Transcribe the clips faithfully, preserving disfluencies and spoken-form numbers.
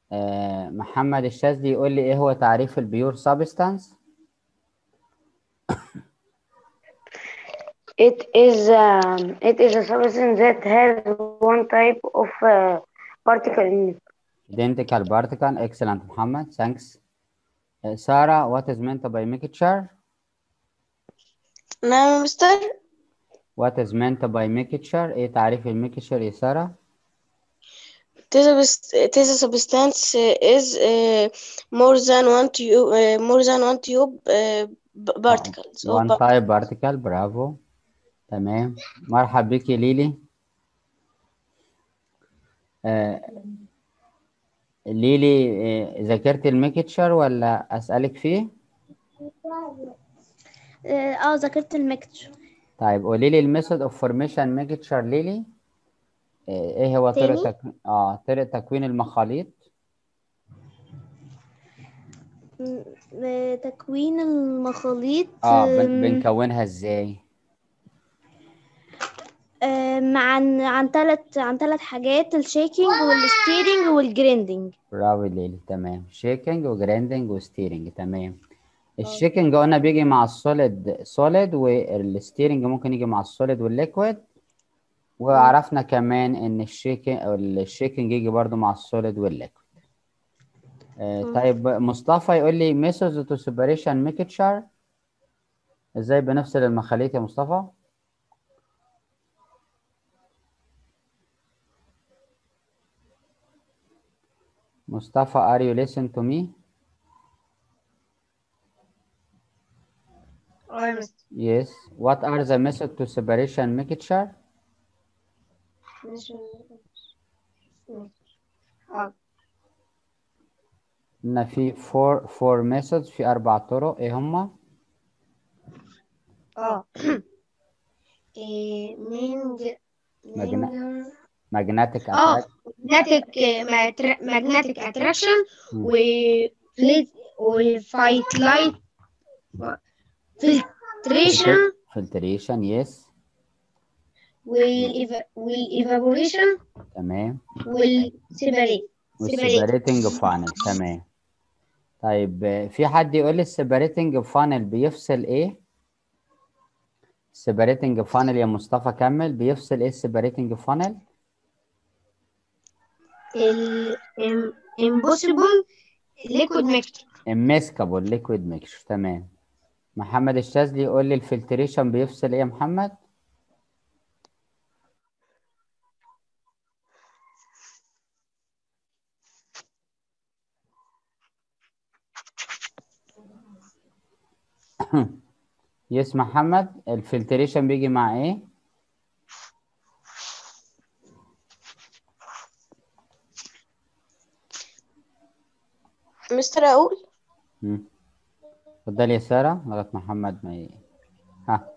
آه محمد الشاذلي يقول لي ايه هو تعريف البيور سابستانس؟ It is um, it is a substance that has one type of uh, particle in it. identical particle. Excellent محمد, thanks. آه سارة, what is meant by mixture? نعم يا مستر. What is meant by mixture? ايه تعريف الميكشر يا سارة؟ It is a bus- it is a substance uh, is uh, more than one tube uh, more than one tube uh, b- آه. particles of one particle. type particle. برافو, تمام. مرحب بك يا ليلي. آه ليلي, آه ذاكرت الميكشر ولا اسألك فيه؟ اه ذاكرت الميكتشر. طيب قولي لي الميثود اوف فورميشن ميكشر ليلي. ايه هو طرق تاني. تكوين اه طرق تكوين المخاليط؟ م- آه، تكوين المخاليط. اه بن... آم، بنكونها ازاي؟ آم، عن عن ثلاث عن ثلاث حاجات: الشيكينج والستيرنج والجريندنج. برافو ليلي, تمام. شيكنج وجرايندنج وستيرنج, تمام. الشيكنج قلنا بيجي مع السوليد سوليد, والستيرنج ممكن يجي مع السوليد والليكويد. وعرفنا كمان ان الشيكنج او الشيكنج يجي برضو مع السوليد والليكويد. آه طيب مصطفى يقول لي ميثودز تو سيبريشن ميكتشر. ازاي بنفصل المخاليط يا مصطفى؟ مصطفى, are you listen to me? اه يا مستر. Yes. What are the method to separation mixture? اه قلنا في four four methods, في أربع طرق. إيه هما؟ اه إيه، مين ج- Magna مين magnetic اه attraction. magnetic magnetic attraction مم. و فليت وفايت لايت filtration Filtration, yes. والايفابوريشن تمام. والسيبريت سيبريت والسيبريتنج فانل, تمام. طيب آه، في حد يقول لي السيبريتنج فانل بيفصل إيه؟ السيبريتنج فانل يا مصطفى كمل, بيفصل إيه السيبريتنج فانل؟ ال im- impossible liquid mixture. immiscible liquid mixture, تمام. محمد الشاذلي يقول لي الفلتريشن بيفصل إيه يا محمد؟ يس محمد, الفلتريشن بيجي مع ايه؟ مستر اقول مم. اتفضلي يا سارة, غلط محمد ما ي... ها.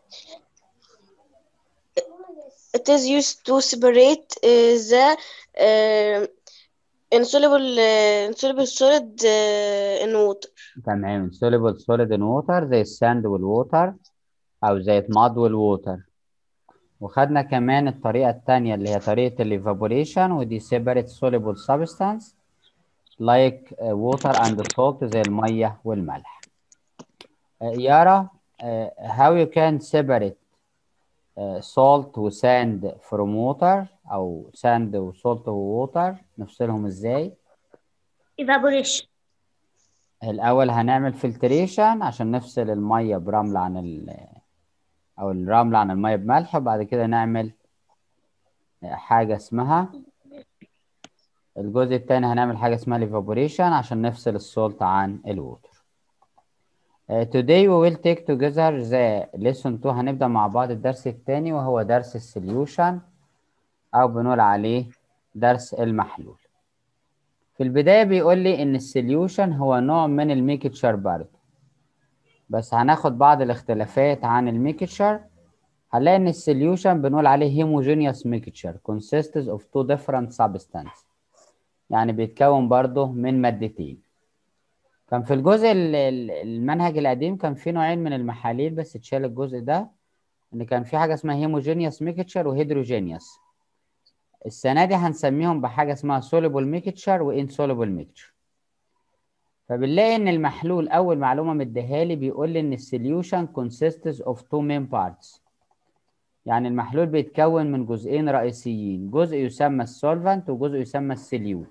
it is used to separate uh, the uh, insoluble uh, insoluble solid uh, in water. تمام. soluble solid in water زي الساند والووتر, او زي الماد والووتر. وخدنا كمان الطريقة التانية اللي هي طريقة الايفابوريشن, ودي separate soluble substance like uh, water and salt زي المية والملح. uh, يارا, uh, how you can separate uh, salt وساند from water, او ساند وسولت ووتر, نفصلهم ازاي؟ evaporation. الأول هنعمل فلتريشن عشان نفصل المية برمل عن ال أو الرمل عن المية بملح, وبعد كده نعمل حاجة اسمها الجزء التاني, هنعمل حاجة اسمها evaporation عشان نفصل السولت عن الووتر. Uh, today we will take together the lesson two. هنبدأ مع بعض الدرس التاني, وهو درس السوليوشن أو بنقول عليه درس المحلول. في البداية بيقول لي إن السوليوشن هو نوع من الميكتشر برضه, بس هناخد بعض الاختلافات عن الميكتشر. هنلاقي ان السوليوشن بنقول عليه homogeneous mixture consists of two different substances, يعني بيتكون برضه من مادتين. كان في الجزء ال- ال- المنهج القديم كان في نوعين من المحاليل, بس اتشال الجزء ده, ان كان في حاجه اسمها homogeneous mixture وهيدروجينيوس. السنة دي هنسميهم بحاجة اسمها soluble mixture و insoluble mixture. فبنلاقي إن المحلول أول معلومة مديها لي بيقول لي إن السوليوشن consists of two main parts. يعني المحلول بيتكون من جزئين رئيسيين، جزء يسمى السولفنت وجزء يسمى السوليوت.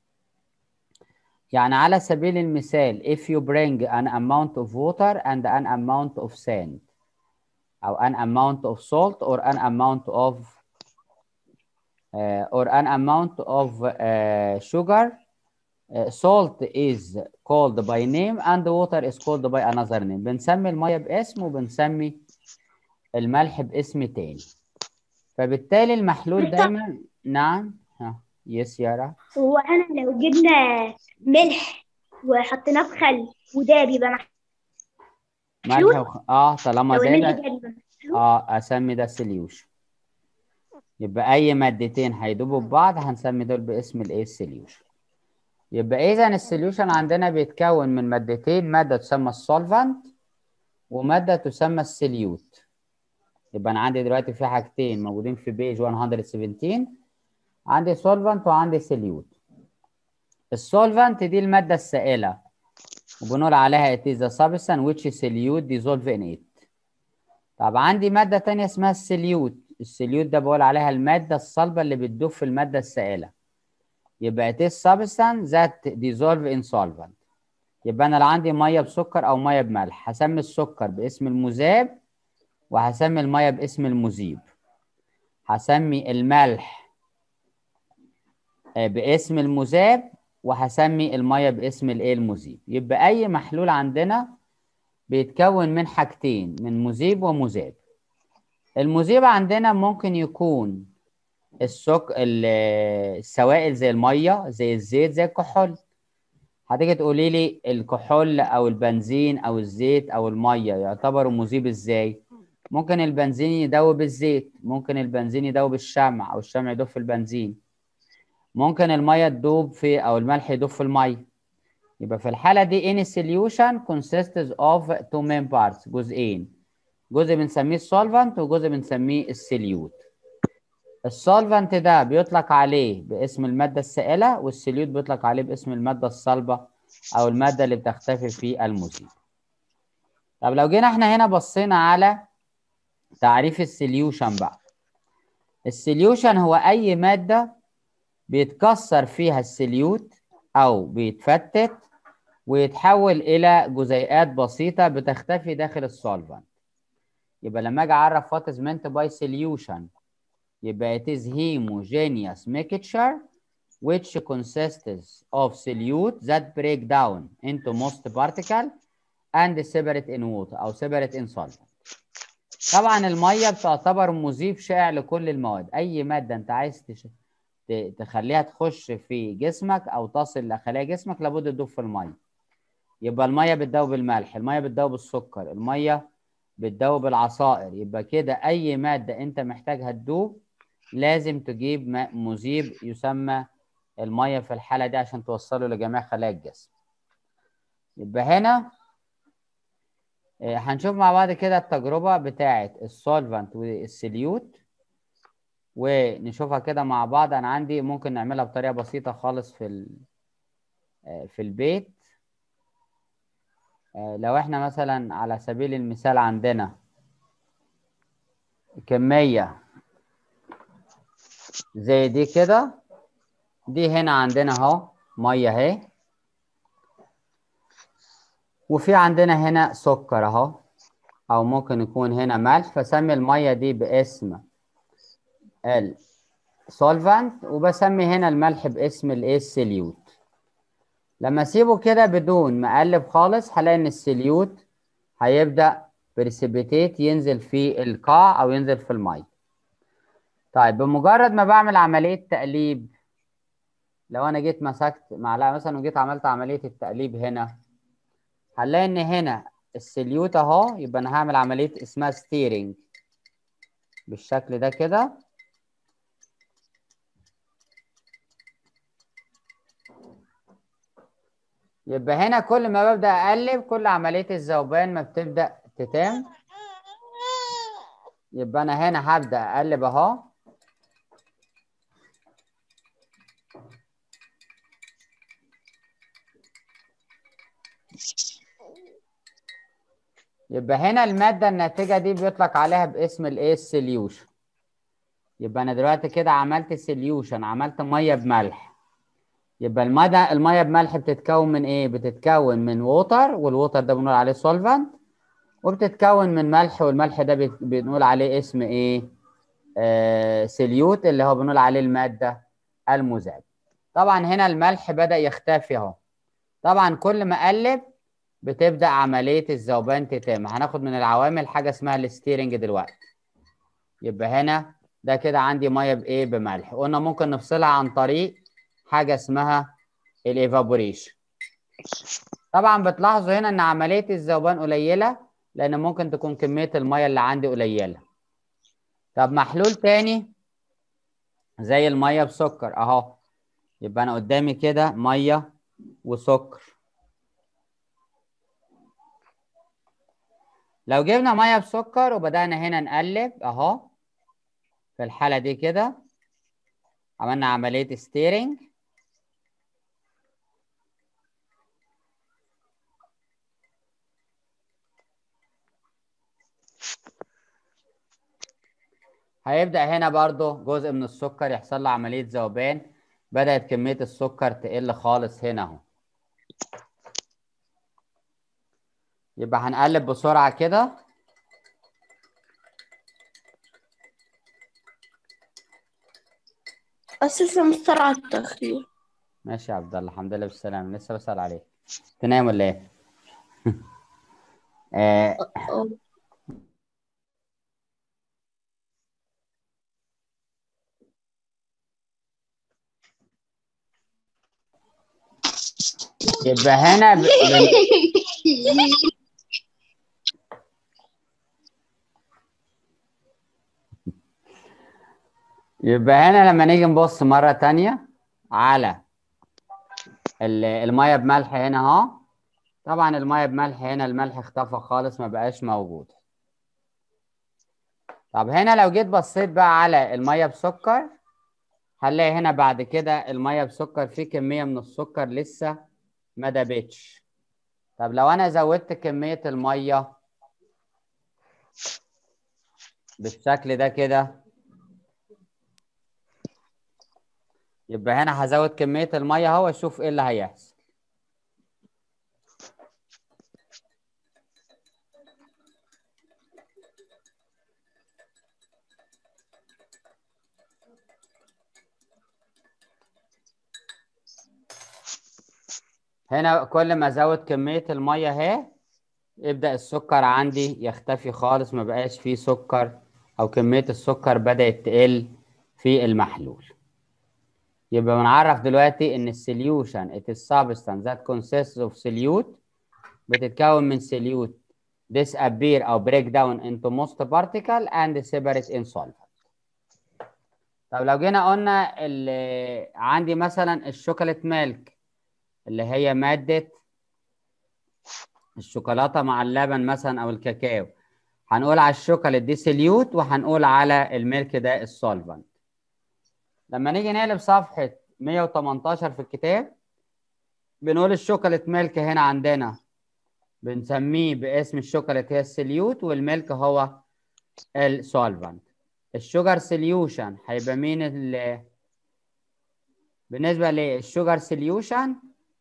يعني على سبيل المثال if you bring an amount of water and an amount of sand أو an amount of salt or an amount of uh, or an amount of uh, sugar, uh, salt is called by name and water is called by another name. بنسمي المية باسم وبنسمي الملح باسم تاني. فبالتالي المحلول دايما نعم ها يس يارا. هو احنا لو جبنا ملح وحطيناه في خل وداب يبقى محلول؟ ملح وخ... اه طالما لو الملح داب داب يبقى محلول؟ اه اسمي ده سوليوشن. يبقى اي مادتين هيدوبوا ببعض هنسمي دول باسم الايه السوليوشن. يبقى اذا السوليوشن عندنا بيتكون من مادتين، ماده تسمى السولفنت وماده تسمى السوليوت. يبقى انا عندي دلوقتي في حاجتين موجودين في بيج مية وسبعتاشر، عندي سولفنت وعندي سوليوت. السولفنت دي الماده السائله وبنقول عليها it is a substance which solute dissolve in it. طب عندي ماده ثانيه اسمها السوليوت. السوليوت ده بقول عليها الماده الصلبه اللي بتدوب في الماده السائله. يبقى it is substance that dissolve in solvent. يبقى انا لو عندي ميه بسكر او ميه بملح هسمي السكر باسم المذاب وهسمي الميه باسم المذيب. هسمي الملح باسم المذاب وهسمي الميه باسم الايه المذيب. يبقى اي محلول عندنا بيتكون من حاجتين، من مذيب ومذاب. المذيب عندنا ممكن يكون السك السوائل زي الميه زي الزيت زي الكحول. هتيجي تقولي لي الكحول او البنزين او الزيت او الميه يعتبروا مذيب ازاي؟ ممكن البنزين يدوب الزيت، ممكن البنزين يدوب الشمع او الشمع يدوب في البنزين، ممكن الميه تدوب في او الملح يدوب في الميه. يبقى في الحاله دي any solution consists of two main parts، جزئين، جزء بنسميه السولفنت وجزء بنسميه السوليوت. السولفنت ده بيطلق عليه باسم الماده السائله والسوليوت بيطلق عليه باسم الماده الصلبه او الماده اللي بتختفي في المذيب. طب لو جينا احنا هنا بصينا على تعريف السوليوشن بقى. السوليوشن هو اي ماده بيتكسر فيها السوليوت او بيتفتت ويتحول الى جزيئات بسيطه بتختفي داخل السولفنت. يبقى لما اجي اعرف what is meant by solution يبقى it is homogeneous mixture which consists of solute that break down into most particle and separate in water او separate in solvent. طبعا الميه بتعتبر مذيب شائع لكل المواد. اي ماده انت عايز تش... تخليها تخش في جسمك او تصل لخلايا جسمك لابد تدوب في الميه. يبقى الميه بتدوب الملح، الميه بتدوب السكر، الميه بتدوب العصائر. يبقى كده اي ماده انت محتاجها تدوب لازم تجيب مذيب يسمى الميه في الحاله دي عشان توصله لجميع خلايا الجسم. يبقى هنا هنشوف مع بعض كده التجربه بتاعه السولفنت والسوليوت ونشوفها كده مع بعض. انا عندي ممكن نعملها بطريقه بسيطه خالص في في البيت. لو احنا مثلا على سبيل المثال عندنا كميه زي دي كده، دي هنا عندنا اهو ميه اهي، وفي عندنا هنا سكر اهو او ممكن يكون هنا ملح. فسمي الميه دي باسم السولفنت وبسمي هنا الملح باسم الايه السوليوت. لما اسيبه كده بدون ما اقلب خالص هلاقي ان السوليوت هيبدا بريسيبيتيت ينزل في القاع او ينزل في الميه. طيب بمجرد ما بعمل عمليه تقليب، لو انا جيت مسكت معلقه مثلا وجيت عملت عمليه التقليب هنا هنلاقي ان هنا السوليوت اهو. يبقى انا هعمل عمليه اسمها ستيرنج بالشكل ده كده. يبقى هنا كل ما ببدا اقلب كل عمليه الذوبان ما بتبدا تتم. يبقى انا هنا هبدا اقلب اهو يبقى هنا المادة الناتجة دي بيطلق عليها باسم الايه السوليوشن. يبقى انا دلوقتي كده عملت سوليوشن، عملت ميه بملح. يبقى الميه الميه بملح بتتكون من ايه؟ بتتكون من ووتر، والووتر ده بنقول عليه سولفنت، وبتتكون من ملح، والملح ده بت- بنقول عليه اسم ايه؟ آه سليوت، اللي هو بنقول عليه المادة المذابة. طبعا هنا الملح بدأ يختفي اهو. طبعا كل ما اقلب بتبدأ عملية الذوبان تتم. هناخد من العوامل حاجة اسمها الستيرنج دلوقتي. يبقى هنا ده كده عندي ميه بايه؟ بملح. قلنا ممكن نفصلها عن طريق حاجه اسمها الايفابوريشن. طبعا بتلاحظوا هنا ان عمليه الذوبان قليله، لان ممكن تكون كميه الميه اللي عندي قليله. طب محلول تاني زي الميه بسكر اهو. يبقى انا قدامي كده ميه وسكر. لو جبنا ميه بسكر وبدانا هنا نقلب اهو، في الحاله دي كده عملنا عمليه ستيرنج. هيبدأ هنا برضو جزء من السكر يحصل له عملية ذوبان. بدأت كمية السكر تقل خالص هنا اهو. يبقى هنقلب بسرعة كده. أساسا مستر على التأخير. ماشي يا عبد الله، الحمد لله بالسلامة. لسه بسأل عليك. تنام ولا ايه؟ آه أه. يبقى هنا ب... بن... يبقى هنا لما نيجي نبص مرة تانية على ال- المية بملح هنا اهو. طبعا المية بملح هنا الملح اختفى خالص، ما بقاش موجود. طب هنا لو جيت بصيت بقى على المية بسكر، هنلاقي هنا بعد كده المية بسكر فيه كمية من السكر لسه ما دابتش. طب لو أنا زودت كمية المية بالشكل ده كده، يبقى هنا هزود كمية المية اهو واشوف ايه اللي هيحصل. هنا كل ما ازود كمية المية اهي، يبدأ السكر عندي يختفي خالص، ما بقاش فيه سكر، او كمية السكر بدأت تقل في المحلول. يبقى بنعرف دلوقتي ان السوليوشن it is substance that consists of solute، بتتكون من solute disappear او break down into most particle and separate in solvent. طب لو جينا قلنا اللي عندي مثلا الشوكولات ميلك، اللي هي مادة الشوكولاتة مع اللبن مثلا او الكاكاو، هنقول على الشوكولات دي سوليوت، وهنقول على الميلك ده السولفنت. لما نيجي نقلب صفحة مية وتمنتاشر في الكتاب، بنقول الشوكولات ميلك هنا عندنا بنسميه باسم الشوكولات هي السوليوت، والميلك هو السولفنت. الشوجر سوليوشن هيبقى مين ال بالنسبة للشوجر سوليوشن؟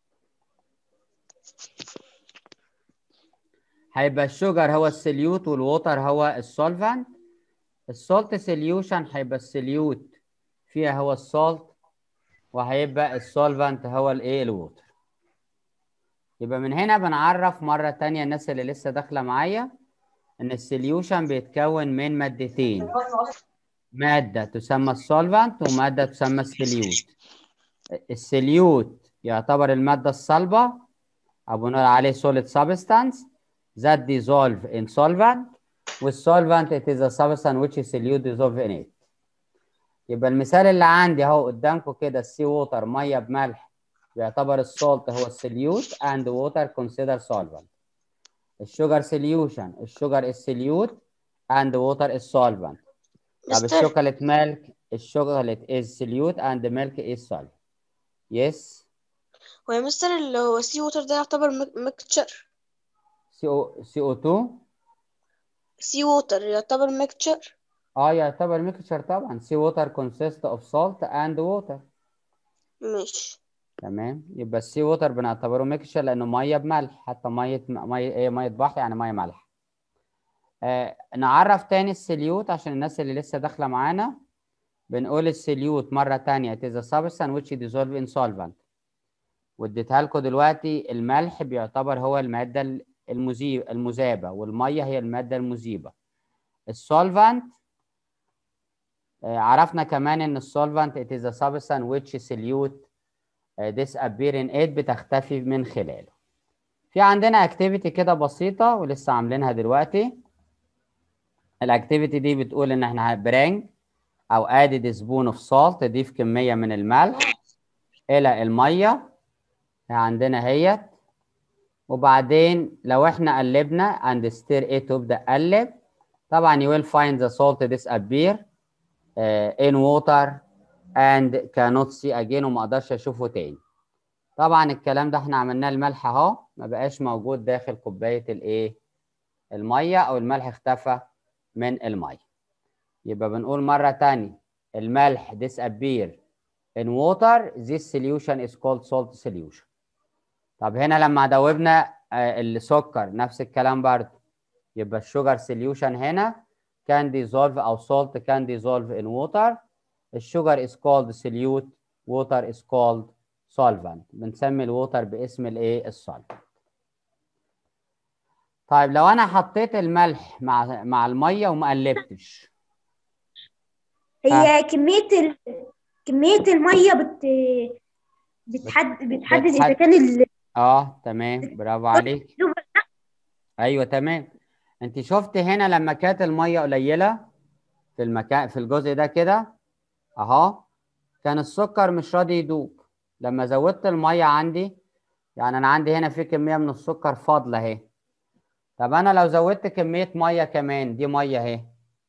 هيبقى الشوجر هو السوليوت والووتر هو السولفنت. السولت سوليوشن هيبقى السوليوت فيها هو السولت، وهيبقى السولفنت هو الايه؟ الووتر. يبقى من هنا بنعرف مرة تانية الناس اللي لسه داخلة معايا ان السوليوشن بيتكون من مادتين، مادة تسمى السولفنت ومادة تسمى السوليوت. السوليوت يعتبر المادة الصلبة، أو بنقول عليه solid substance that dissolve in solvent، والsolvent it is a substance which is solute dissolve in it. يبقى المثال اللي عندي اهو قدامكم كده السي ووتر ميه بملح، بيعتبر السولت هو السوليوت and water consider solvent. الشوجر سوليوشن الشوجر السوليوت and water is solvent. طب مستر الشوكولات ميلك الشوكولات is solute and milk is solvent. Yes. هو يا مستر اللي هو سي ووتر ده يعتبر ميكتشر؟ سي او سي او اتنين. سي ووتر يعتبر ميكتشر؟ اه يعتبر ميكشر طبعا. سي ووتر كونسيست اوف سالت اند ووتر. ماشي. تمام، يبقى السي ووتر بنعتبره ميكشر لانه ميه بملح، حتى ميه ميه ايه ميه بحر يعني ميه مالحه. آه نعرف تاني السليوت عشان الناس اللي لسه داخله معانا. بنقول السليوت مره تانيه it is a substance which dissolve in solvent. واديتها لكم دلوقتي، الملح بيعتبر هو الماده المذيب المذابه، والميه هي الماده المذيبه. السولفانت آه عرفنا كمان ان السولفانت it is a substance which solute disappear in it بتختفي من خلاله. في عندنا اكتيفيتي كده بسيطه ولسه عاملينها دلوقتي. الاكتيفيتي دي بتقول ان احنا هنبرنج او ادد سبون اوف سالت، تضيف كميه من الملح الى الميه عندنا اهيت. وبعدين لو احنا قلبنا اند ستير ايه تبدا قلب، طبعا you will find the salt disappear uh, in water and cannot see again، وما اقدرش اشوفه تاني. طبعا الكلام ده احنا عملناه الملح اهو ما بقاش موجود داخل كوبايه الايه الميه، او الملح اختفى من الميه. يبقى بنقول مره تانية الملح disappear in water this solution is called salt solution. طب هنا لما دوبنا السكر نفس الكلام برضه، يبقى الشوجر سوليوشن هنا can dissolve او salt can dissolve in water. الشوجر is called solute، water is called solvent. بنسمي الووتر باسم الايه السولفنت. طيب لو انا حطيت الملح مع مع الميه وما قلبتش، هي كمية ال... كمية المية بت... بتحد... بتحدد إذا بتحد... كان ال... اه تمام، برافو عليك. ايوه تمام. انت شفت هنا لما كانت الميه قليله في المكان في الجزء ده كده اهو، كان السكر مش راضي يدوب. لما زودت الميه عندي، يعني انا عندي هنا في كميه من السكر فاضله اهي. طب انا لو زودت كميه ميه كمان، دي ميه اهي،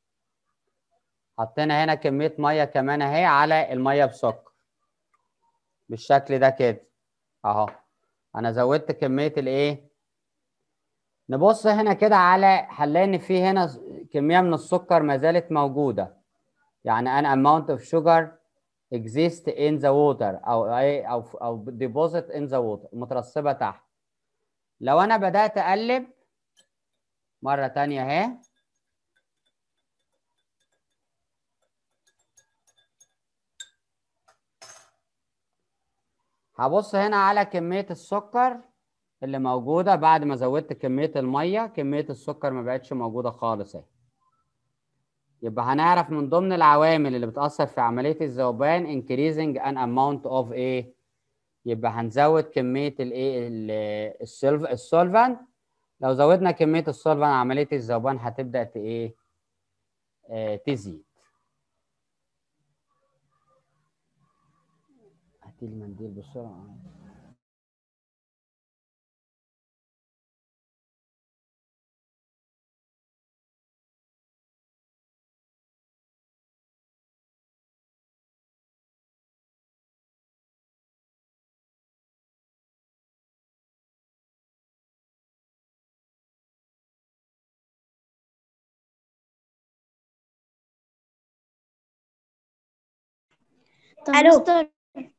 حطينا هنا كميه ميه كمان اهي على الميه بسكر بالشكل ده كده اهو، انا زودت كميه الايه. نبص هنا كده على هنلاقي ان في هنا كميه من السكر ما زالت موجوده، يعني an amount of sugar exist in the water او ايه او او deposit in the water مترسبه تحت. لو انا بدات اقلب مره ثانيه اهي، هبص هنا على كميه السكر اللي موجوده بعد ما زودت كميه الميه، كميه السكر ما بقتش موجوده خالص اهي. يبقى هنعرف من ضمن العوامل اللي بتاثر في عمليه الذوبان increasing an amount of ايه، يبقى هنزود كميه الايه السولفنت. لو زودنا كميه السولفنت عمليه الذوبان هتبدا ت ايه آه تزيد. هاتي لي منديل بسرعه. طب ألو. مستر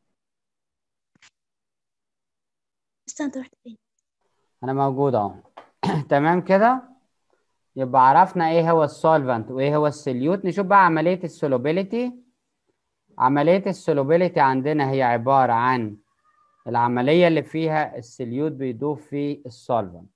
مستر انت رحت فين؟ انا موجود اهو. تمام كده. يبقى عرفنا ايه هو السولفنت وايه هو السوليوت. نشوف بقى عمليه السولوبيليتي. عمليه السولوبيليتي عندنا هي عباره عن العمليه اللي فيها السوليوت بيدوب في السولفنت.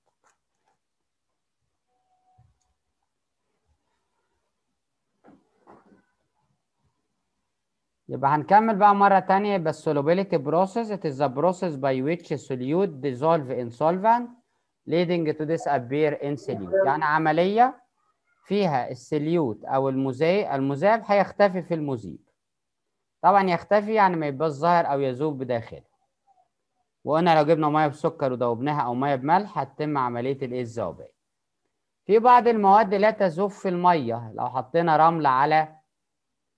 يبقى هنكمل بقى مرة تانية. يبقى solubility process it is the process by which solute dissolve in solvent leading to disappear in solute. يعني عملية فيها السليوت أو المذاب المذاب هيختفي في المذيب. طبعا يختفي يعني ما يبقاش ظاهر أو يذوب بداخله. وقلنا لو جبنا مية بسكر ودوبناها أو مية بملح هتتم عملية الإيه الذوبان. في بعض المواد لا تذوب في المية. لو حطينا رمل على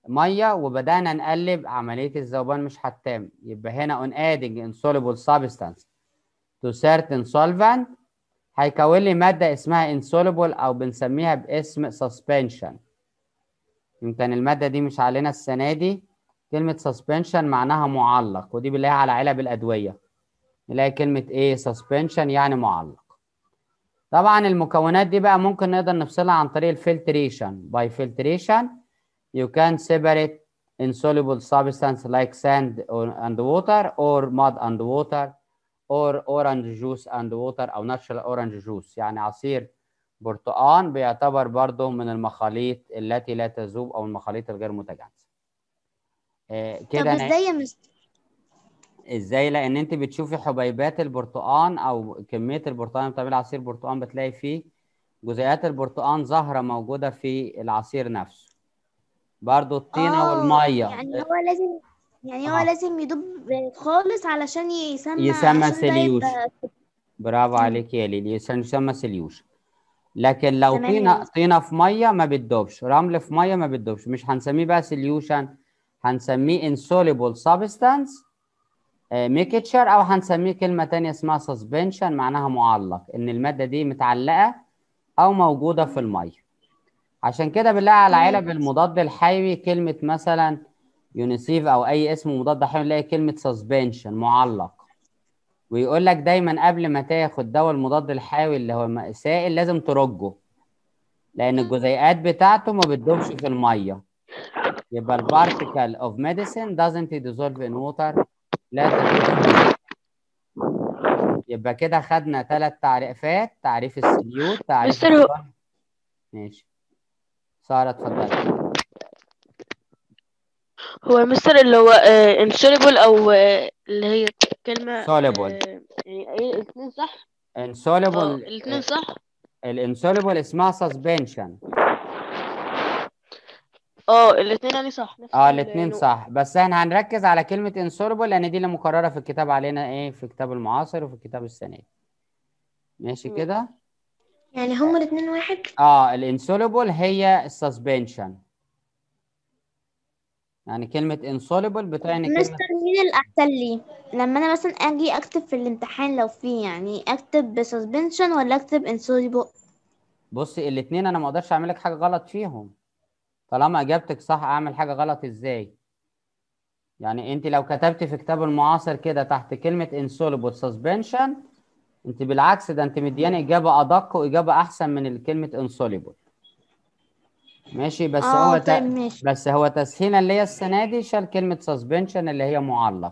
ميه وبدانا نقلب، عمليه الذوبان مش هتتم. يبقى هنا on adding insoluble substance to certain solvent هيكون لي ماده اسمها insoluble او بنسميها باسم suspension. يمكن الماده دي مش علينا السنه دي. كلمه suspension معناها معلق، ودي بنلاقيها على علب الادويه، نلاقي كلمه ايه suspension يعني معلق. طبعا المكونات دي بقى ممكن نقدر نفصلها عن طريق الفلتريشن. by filtration you can separate insoluble substance like sand and water or mud and water or orange juice and water او natural orange juice. يعني عصير برتقان بيعتبر برضه من المخاليط التي لا تذوب او المخاليط الغير متجانسه. آه طب كده أنا ازاي يا مستر؟ ازاي؟ لان انت بتشوفي حبيبات البرتقان او كميه البرتقان اللي بتعمل عصير برتقان بتلاقي فيه جزيئات البرتقان ظاهره موجوده في العصير نفسه. برضو الطينه اه والميه يعني هو لازم يعني هو اه لازم يدوب خالص علشان يسمى يسمى عشان ده سليوش. يبقى. برافو مم. عليك يا ليلي، يسمى سليوش. لكن لو تمام يا طينه مستر. طينه في ميه ما بتدوبش، رمل في ميه ما بتدوبش، مش هنسميه بقى سليوشن، هنسميه insoluble substance ميكتشر، او هنسميه كلمه تانية اسمها سسبنشن معناها معلق، ان الماده دي متعلقه او موجوده في الميه. عشان كده بنلاقي على تمام. علب المضاد الحيوي كلمه مثلا يونيسيف او اي اسم مضاد حيوي نلاقي كلمه سسبنشن معلق. ويقول لك دايما قبل ما تاخد دواء المضاد الحيوي اللي هو سائل لازم ترجه، لان الجزيئات بتاعته ما بتدوبش في الميه. يبقى البارتيكل اوف ميديسين doesn't dissolve in water، لا تذوب. يبقى كده خدنا ثلاث تعريفات: تعريف السليوت، تعريف مستر هو الصن. ماشي سارة اتفضلي. هو مستر اللي هو انسوليبل او آه، اللي هي كلمة soluble آه، يعني ايه الاثنين صح؟ اه insoluble. الاثنين صح؟ الانسوليبل اسمها سسبنشن. اه الاثنين يعني صح نفس اه الاثنين النوع. صح، بس احنا هنركز على كلمة insoluble لان دي اللي مكررة في الكتاب علينا، ايه، في كتاب المعاصر وفي الكتاب السنة. ماشي ماشي. كده. يعني هما الاتنين واحد. اه الانسوليبل هي السسبنشن، يعني كلمة insoluble بتعني كلمة. مستر مين الأحسن لي لما أنا مثلا أجي أكتب في الامتحان، لو في يعني أكتب suspension ولا أكتب insoluble؟ بصي الاثنين انا ما اقدرش اعمل لك حاجة غلط فيهم، طالما اجابتك صح اعمل حاجة غلط ازاي؟ يعني انت لو كتبت في كتاب المعاصر كده تحت كلمة insoluble suspension، انت بالعكس ده انت مدياني اجابة ادق واجابة احسن من كلمة insoluble. ماشي بس اه هو طيب ت... ماشي. بس هو تسهيلا ليا السنة دي شال كلمة suspension اللي هي معلق.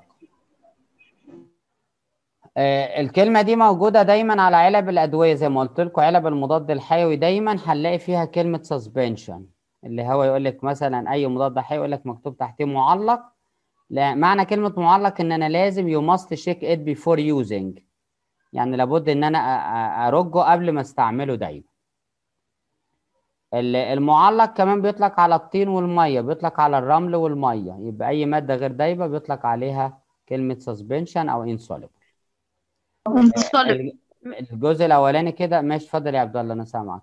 آه الكلمة دي موجودة دايما على علب الأدوية، زي ما قلت لكم علب المضاد الحيوي دايما هنلاقي فيها كلمة suspension، اللي هو يقول لك مثلا أي مضاد حيوي يقول لك مكتوب تحتيه معلق. لا، معنى كلمة معلق إن أنا لازم you must check it before using، يعني لابد إن أنا أ- أ- أرجه قبل ما استعمله دايما. ال- المعلق كمان بيطلق على الطين والمية، بيطلق على الرمل والمية، يبقى أي مادة غير دايبة بيطلق عليها كلمة suspension أو insoluble. ال- الجزء الأولاني كده ماشي. اتفضل يا عبد الله أنا سامعك.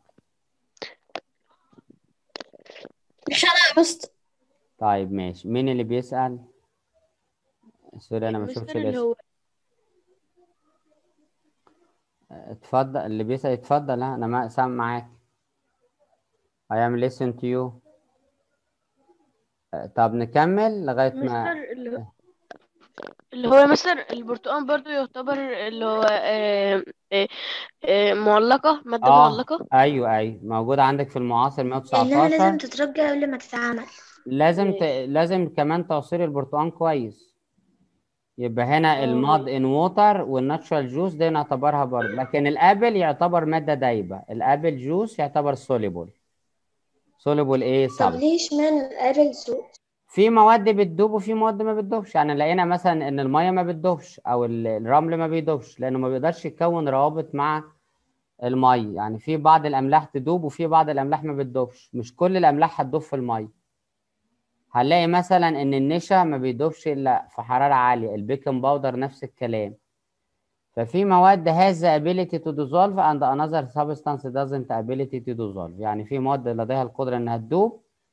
مش انا بس. طيب ماشي، مين اللي بيسأل؟ سوري أنا ما شفتش مستر اللي الاسم. هو اتفضل اللي بيسأل اتفضل، ها أنا ما سامع معاك. I am listen to you. طب نكمل لغاية مستر ما. اللي هو اللي هو مستر البرتقال برضو يعتبر اللي هو آه، آه، آه، معلقة مادة اه معلقة. ايوه ايوه موجود عندك في المعاصر لانها لازم مية وتسعتاشر. تترجى قبل ما تتعمل. لازم ت... ماشي. لازم كمان تعصير البرتقال كويس. يبقى هنا اه الماد ماشي. ان ووتر والناتشورال جوس دي نعتبرها برضه، لكن الابل يعتبر ماده دايبه، الابل جوس يعتبر سوليبل. سوليبل ايه طب سب. ليه اشمعنى الابل ذوق؟ في مواد بتدوب وفي مواد ما بتدوبش، يعني لقينا مثلا ان الميه ما بتدوبش او ال- الرمل ما بيدوبش لانه ما بيقدرش يكون روابط مع الميه، يعني في بعض الاملاح تدوب وفي بعض الاملاح ما بتدوبش، مش كل الاملاح هتدوب في الميه. هنلاقي مثلا ان النشا ما بيدوبش الا في حراره عاليه، البيكنج باودر نفس الكلام. ففي مواد has the ability to dissolve and another substance doesn't ability to dissolve، يعني في مواد لديها القدره انها تدوب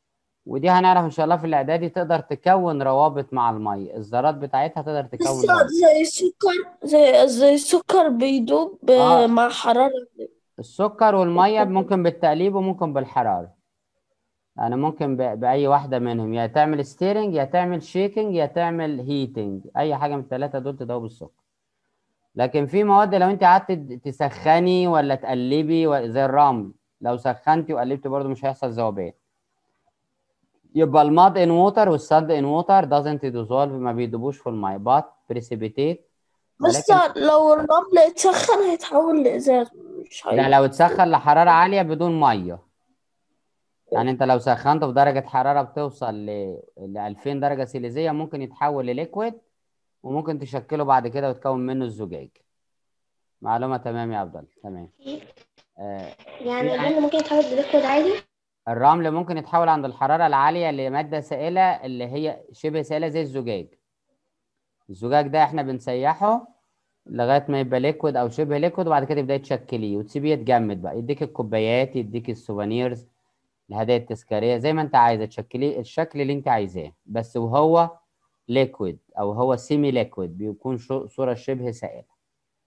ودي هنعرف ان شاء الله في الاعدادي تقدر تكون روابط مع الميه، الذرات بتاعتها تقدر تكون بس روابط. زي السكر زي زي السكر بيدوب اه مع حرارة. السكر والميه ممكن بالتقليب وممكن بالحراره، يعني ممكن ب- باي واحده منهم، يا تعمل ستيرنج يا تعمل شيكنج يا تعمل هيتنج، اي حاجه من الثلاثه دول تدوب السكر. لكن في مواد لو انت قعدت تسخني ولا تقلبي و- زي الرمل، لو سخنتي وقلبتي برضو مش هيحصل ذوبان. يبقى الماد ان ووتر والساند ان ووتر doesn't dissolve، ما بيدوبوش في الميه but precipitate. بس ولكن لو الرمل اتسخن هيتحول لإزاز، مش ده هي لو اتسخن لحراره عاليه بدون ميه، يعني انت لو سخنته بدرجه حراره بتوصل ل ل ألفين درجه سيليزيه ممكن يتحول لليكويد، وممكن تشكله بعد كده وتكون منه الزجاج. معلومه تمام يا عبد الله؟ تمام. آه يعني في الرمل ممكن يتحول لليكويد عادي؟ الرمل ممكن يتحول عند الحرارة العالية لمادة سائلة اللي هي شبه سائلة زي الزجاج. الزجاج ده احنا بنسيحه لغاية ما يبقى ليكويد أو شبه ليكويد، وبعد كده تبدأي تشكليه وتسيبيه يتجمد بقى، يديك الكوبايات يديك السوفانيرز الهدايا التذكارية زي ما انت عايزة تشكليه الشكل اللي انت عايزاه، بس وهو ليكويد أو هو سيمي ليكويد بيكون صورة شبه سائلة.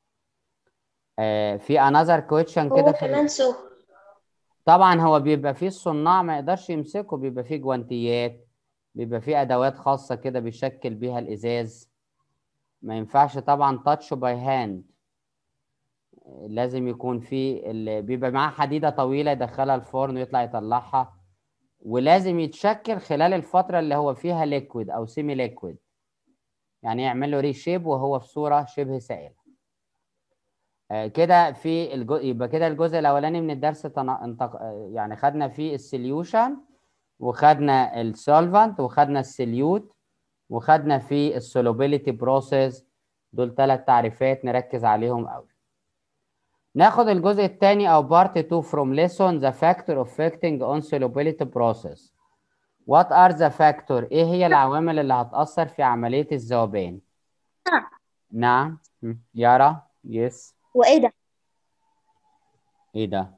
آه في another question كده هو في كمان سو طبعا هو بيبقى فيه الصناع ما يقدرش يمسكه، بيبقى فيه جوانتيات، بيبقى فيه ادوات خاصه كده بيشكل بيها الازاز، ما ينفعش طبعا تاتش باي هاند، لازم يكون فيه اللي بيبقى معاه حديده طويله يدخلها الفرن ويطلع يطلعها، ولازم يتشكل خلال الفتره اللي هو فيها ليكويد او سيمي ليكويد، يعني يعمل له ريشيب وهو في صوره شبه سائله. آه كده في الجو... يبقى كده الجزء الاولاني من الدرس تنا... انتق... آه يعني خدنا فيه السوليوشن وخدنا السولفانت وخدنا السليوت وخدنا في السولوبيليتي بروسيس، دول ثلاث تعريفات نركز عليهم قوي. ناخد الجزء الثاني او بارت اتنين from lesson the factor affecting on solubility process. What are the factor؟ ايه هي العوامل اللي هتأثر في عملية الذوبان؟ نعم م. يارا يس. وايه ده؟ ايه ده؟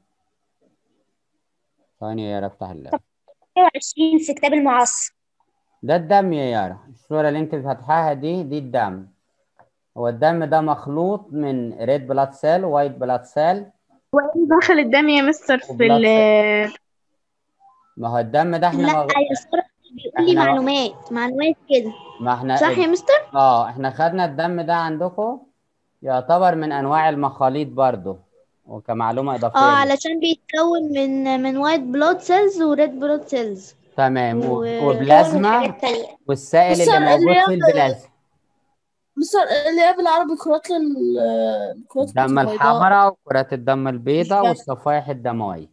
ثانية يا يارا افتح اللاب. مية وعشرين في كتاب المعاصر. ده الدم يا يارا، الصورة اللي انت فاتحاها دي دي الدم. هو الدم ده مخلوط من ريد بلاد سيل وايت بلاد سيل. وايه دخل الدم يا مستر في وبلاد ال سيل. ما هو الدم ده احنا لا مغ... يا سارة بيقول لي احنا مغ... معلومات معلومات كده. ما احنا صح يا مستر؟ اه احنا خدنا الدم ده عندكم، يعتبر من انواع المخاليط برضو، وكمعلومة اضافية اه ليه. علشان بيتكون من من وايت بلود سيلز وريد بلود سيلز تمام و... و... بيتكون من وبلازما حاجات تانية. والسائل اللي مستر موجود اللي في البلازما. مستر اللي هي بالعربي كرات ال- الكرات الدم البيضاء. الحمراء وكرات الدم مش البيضاء فاهم. والصفائح الدموية.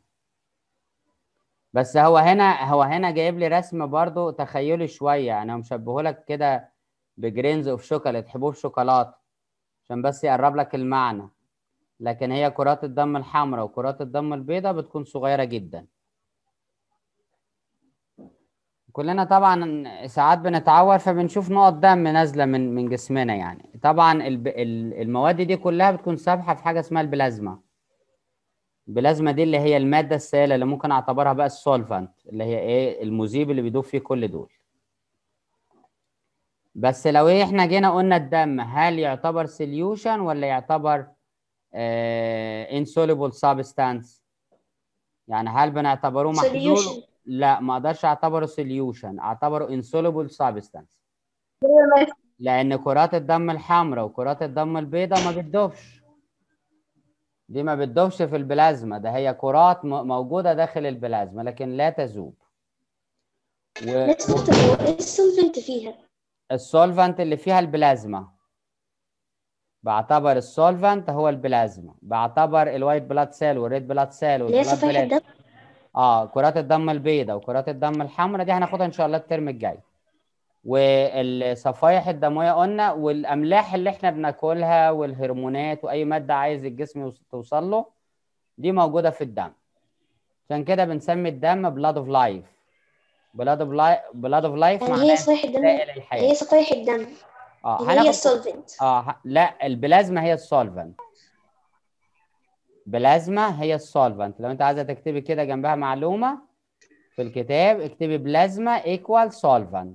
بس هو هنا هو هنا جايب لي رسم برضو تخيلي شويه، انا مشبهه لك كده بجرينز اوف شوكولاته، حبوب شوكولاته، عشان بس يقرب لك المعنى. لكن هي كرات الدم الحمراء وكرات الدم البيضاء بتكون صغيره جدا. كلنا طبعا ساعات بنتعور فبنشوف نقط دم نازله من من جسمنا، يعني طبعا الب... المواد دي كلها بتكون سابحه في حاجه اسمها البلازما. البلازما دي اللي هي الماده السائله اللي ممكن اعتبرها بقى السولفانت، اللي هي ايه المذيب اللي بيدوب فيه كل دول. بس لو ايه احنا جينا قلنا الدم هل يعتبر سوليوشن ولا يعتبر آه insoluble substance؟ يعني هل بنعتبروه محلول؟ solution. لا ما اقدرش اعتبره سوليوشن، اعتبره insoluble substance، لان كرات الدم الحمراء وكرات الدم البيضاء ما بتدوبش، دي ما بتدوبش في البلازما، ده هي كرات موجوده داخل البلازما لكن لا تذوب. و... مستر هو ايه السولفنت فيها؟ السولفنت اللي فيها البلازما، بعتبر السولفنت هو البلازما، بعتبر الوايت بلاد سيل والريد بلاد سيل اللي هي والبلاد صفائح بلاد الدم. اه كرات الدم البيضاء وكرات الدم الحمراء دي هناخدها ان شاء الله الترم الجاي. والصفائح الدمويه قلنا، والاملاح اللي احنا بناكلها والهرمونات واي ماده عايز الجسم توصل له دي موجوده في الدم. عشان كده بنسمي الدم بلاد اوف لايف. بلاد اوف لايف بلاد اوف لايف يعني هي معناها صفائح الدم، سائل الحياه. هي صفائح الدم اه اللي هي هناخد السولفنت. اه ه... لا البلازما هي السولفنت. بلازما هي السولفنت، لو انت عايزه تكتبي كده جنبها معلومه في الكتاب اكتبي بلازما equal solvent.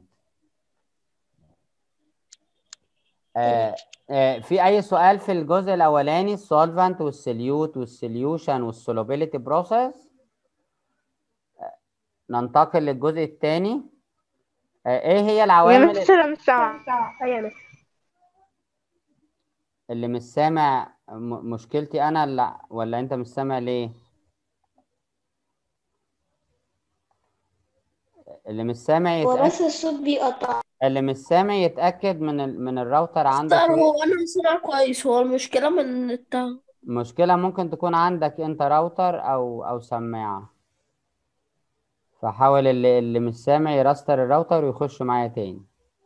آه آه في أي سؤال في الجزء الأولاني السولفنت والسليوت والسوليوشن والسولوبيليتي بروسيس؟ ننتقل للجزء الثاني. آه إيه هي يا العوامل مستر أنا مش سامعة. أيوة يا مستر. اللي مش سامع؟ م- مشكلتي أنا لا ولا أنت مش سامع ليه؟ اللي مش سامع هو يتأكد بس الصوت بيقطع. اللي مش سامع يتأكد من ال... من الراوتر عندك. مستر هو انا سامع كويس، هو المشكلة من التهم. مشكلة ممكن تكون عندك انت راوتر او او سماعة، فحاول اللي, اللي مش سامع يراستر الراوتر ويخش معايا تاني.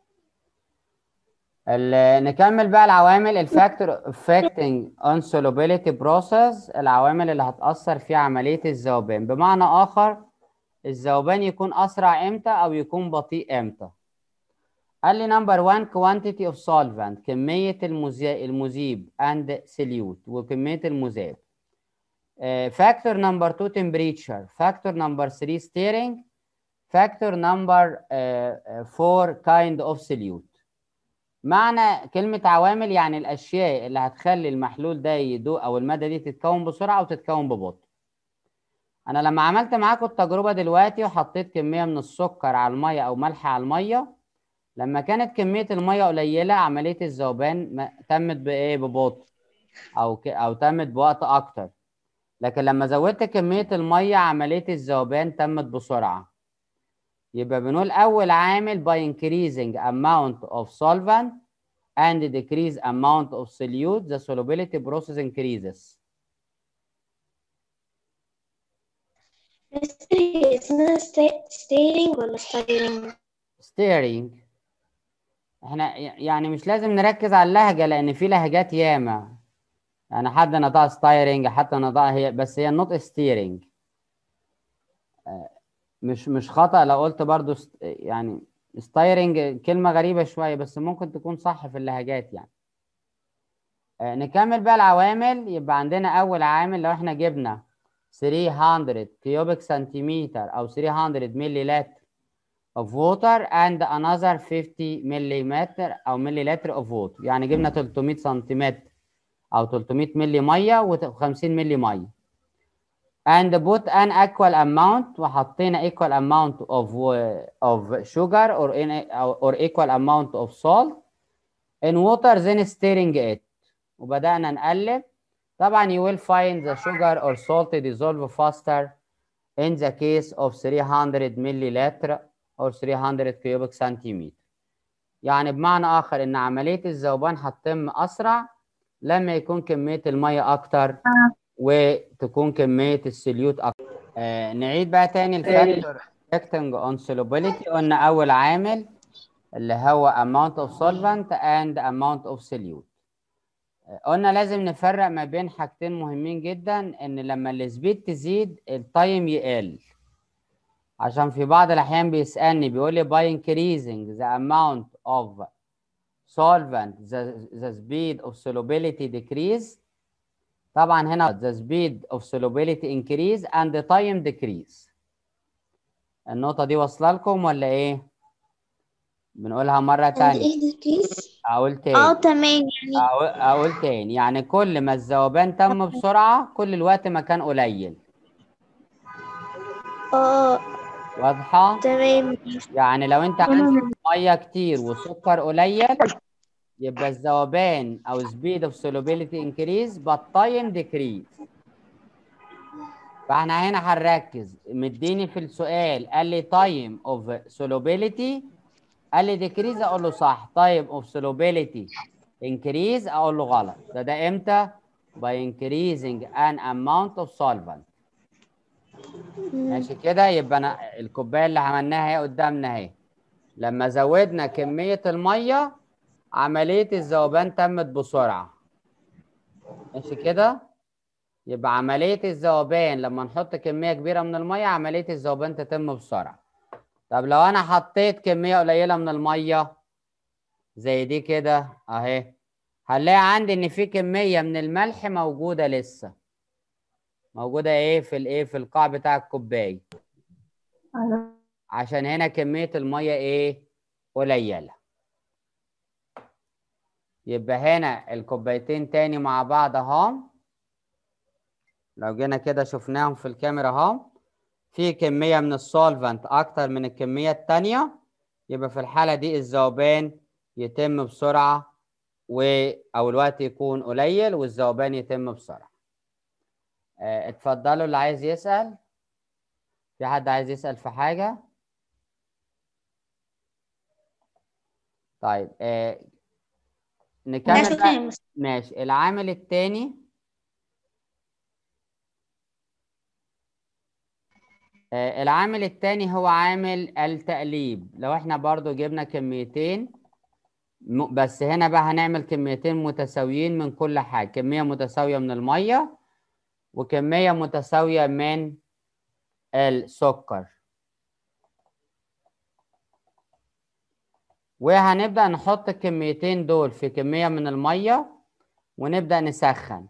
ال- نكمل بقى العوامل الفاكتور affecting insolubility process، العوامل اللي هتأثر في عملية الذوبان. بمعنى آخر الذوبان يكون أسرع امتى أو يكون بطيء امتى؟ قال لي نمبر واحد quantity of solvent، كمية المزي... المذيب and solute وكمية المذاب. فاكتور نمبر اتنين temperature، فاكتور نمبر تلاتة stirring، فاكتور نمبر اربعة kind of solute. معنى كلمة عوامل يعني الأشياء اللي هتخلي المحلول ده يدوب أو المادة دي تتكون بسرعة وتتكون ببطء. أنا لما عملت معاكم التجربة دلوقتي وحطيت كمية من السكر على المية أو ملح على المية، لما كانت كمية المية قليلة عملية الذوبان ما- تمت بإيه؟ ببطء أو ك... أو تمت بوقت أكتر. لكن لما زودت كمية المية عملية الذوبان تمت بسرعة. يبقى بنقول أول عامل by increasing amount of solvent and decrease amount of solute the solubility process increases. مستر هي اسمها ستيرنج ولا ستايرنج؟ steering. احنا يعني مش لازم نركز على اللهجة لأن في لهجات ياما، يعني حد نطقها ستايرنج حتى نطقها هي، بس هي النطق ستيرنج. مش مش خطأ لو قلت برضو ست... يعني ستايرنج كلمة غريبة شوية بس ممكن تكون صح في اللهجات يعني. آه نكمل بقى العوامل. يبقى عندنا أول عامل لو احنا جبنا ثلاثمية كيوبيك سنتيمتر أو ثلاثمية ملي لتر of water and another fifty مليمتر أو ملي لتر of water، يعني جبنا تلتمية سنتيمتر أو تلتمية ملي مية و50 ملي مية and put an equal amount، وحطينا equal amount of of sugar or in or equal amount of salt in water then stirring it، وبدأنا نقلب. طبعا you will find the sugar or salt dissolve faster in the case of three hundred milliliter or three hundred cubic centimeter. يعني بمعنى آخر إن عملية الذوبان هتتم أسرع لما يكون كمية المية أكتر وتكون كمية السوليوت أكتر. آه نعيد بقى تاني الفاكتور affecting on solubility. قلنا أول عامل اللي هو amount of solvent and amount of solute. آه قلنا لازم نفرق ما بين حاجتين مهمين جدا، إن لما السبيد تزيد التايم يقل. عشان في بعض الأحيان بيسألني بيقول لي by increasing the amount of solvent the, the speed of solubility decrease. طبعا هنا the speed of solubility increase and the time decrease. النقطة دي واصلة لكم ولا ايه؟ بنقولها مرة عند تانية. ايه ديكريس؟ أقول اه تاني تمام يعني. أقول, أقول تاني يعني كل ما الذوبان تم بسرعة كل الوقت ما كان قليل. اه واضحة؟ تمام. يعني لو أنت عندك مية كتير وسكر قليل يبقى الذوبان أو speed of solubility increase but time decrease. فاحنا هنا هنركز. مديني في السؤال قال لي time of solubility، قال لي decrease اقول له صح، time of solubility increase اقول له غلط. ده ده امتى؟ by increasing an amount of solvent. ماشي كده؟ يبقى انا الكوبايه اللي عملناها اهي قدامنا اهي، لما زودنا كميه الميه عمليه الذوبان تمت بسرعه. ماشي كده؟ يبقى عملية الذوبان لما نحط كمية كبيرة من المية عملية الذوبان تتم بسرعة. طب لو أنا حطيت كمية قليلة من المية زي دي كده أهي، هنلاقي عندي إن في كمية من الملح موجودة لسه موجودة إيه في الإيه في القاع بتاع الكوباية. عشان هنا كمية المية ايه؟ قليلة. يبقى هنا الكوبايتين تاني مع بعض اهو، لو جينا كده شفناهم في الكاميرا اهو، في كمية من السولفنت اكتر من الكمية التانية، يبقى في الحالة دي الذوبان يتم بسرعة و او الوقت يكون قليل والذوبان يتم بسرعة. اه اتفضلوا اللي عايز يسأل. في حد عايز يسأل في حاجة؟ طيب اه نكمل بقى. ماشي. العامل التاني آه العامل التاني هو عامل التقليب. لو احنا برضو جبنا كميتين م- بس هنا بقى هنعمل كميتين متساويين من كل حاجة، كمية متساوية من المية وكمية متساوية من السكر، وهنبدأ نحط الكميتين دول في كمية من المية ونبدأ نسخن.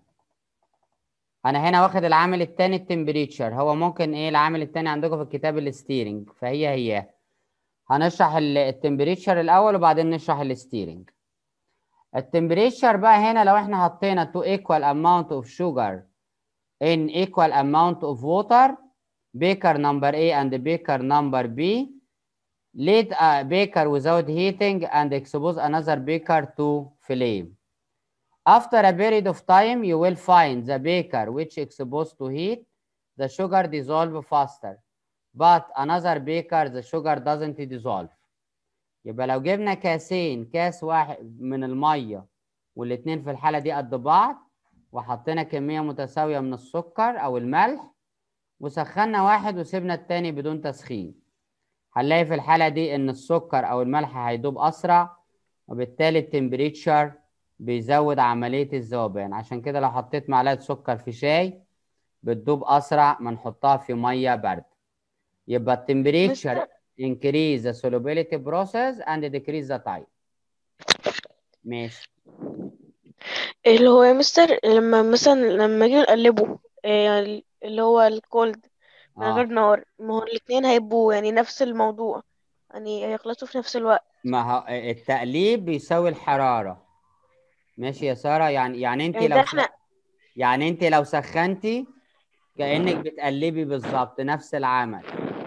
أنا هنا واخد العامل التاني التمبريتشر، هو ممكن إيه العامل التاني عندكم في الكتاب الستيرنج، فهي هي هنشرح التمبريتشر الأول وبعدين نشرح الستيرنج. التمبريتشر بقى هنا لو احنا حطينا two equal amount of sugar in equal amount of water, beaker number A and beaker number B, let a beaker without heating and expose another beaker to flame. After a period of time, you will find the beaker which exposed to heat, the sugar dissolve faster, but another beaker the sugar doesn't dissolve. يبقى لو جبنا كاسين، كاس واحد من المية والاتنين في الحالة دي قد بعض، وحطينا كمية متساوية من السكر أو الملح وسخنا واحد وسيبنا التاني بدون تسخين، هنلاقي في الحالة دي إن السكر أو الملح هيدوب أسرع، وبالتالي التمبريتشر بيزود عملية الذوبان. عشان كده لو حطيت معلقة سكر في شاي بتدوب أسرع ما نحطها في مية باردة. يبقى التمبريتشر increase the solubility process and decrease the time. ماشي. اللي هو يا مستر لما مثلا لما جينا نقلبه إيه يعني اللي هو الكولد من غير اه نار، ما هو الاتنين هيبقوا يعني نفس الموضوع، يعني هيخلصوا في نفس الوقت. ما هو التقليب بيساوي الحرارة. ماشي يا سارة. يعني يعني انت يعني ده لو س... احنا يعني انت لو سخنتي كأنك بتقلبي بالظبط نفس العمل.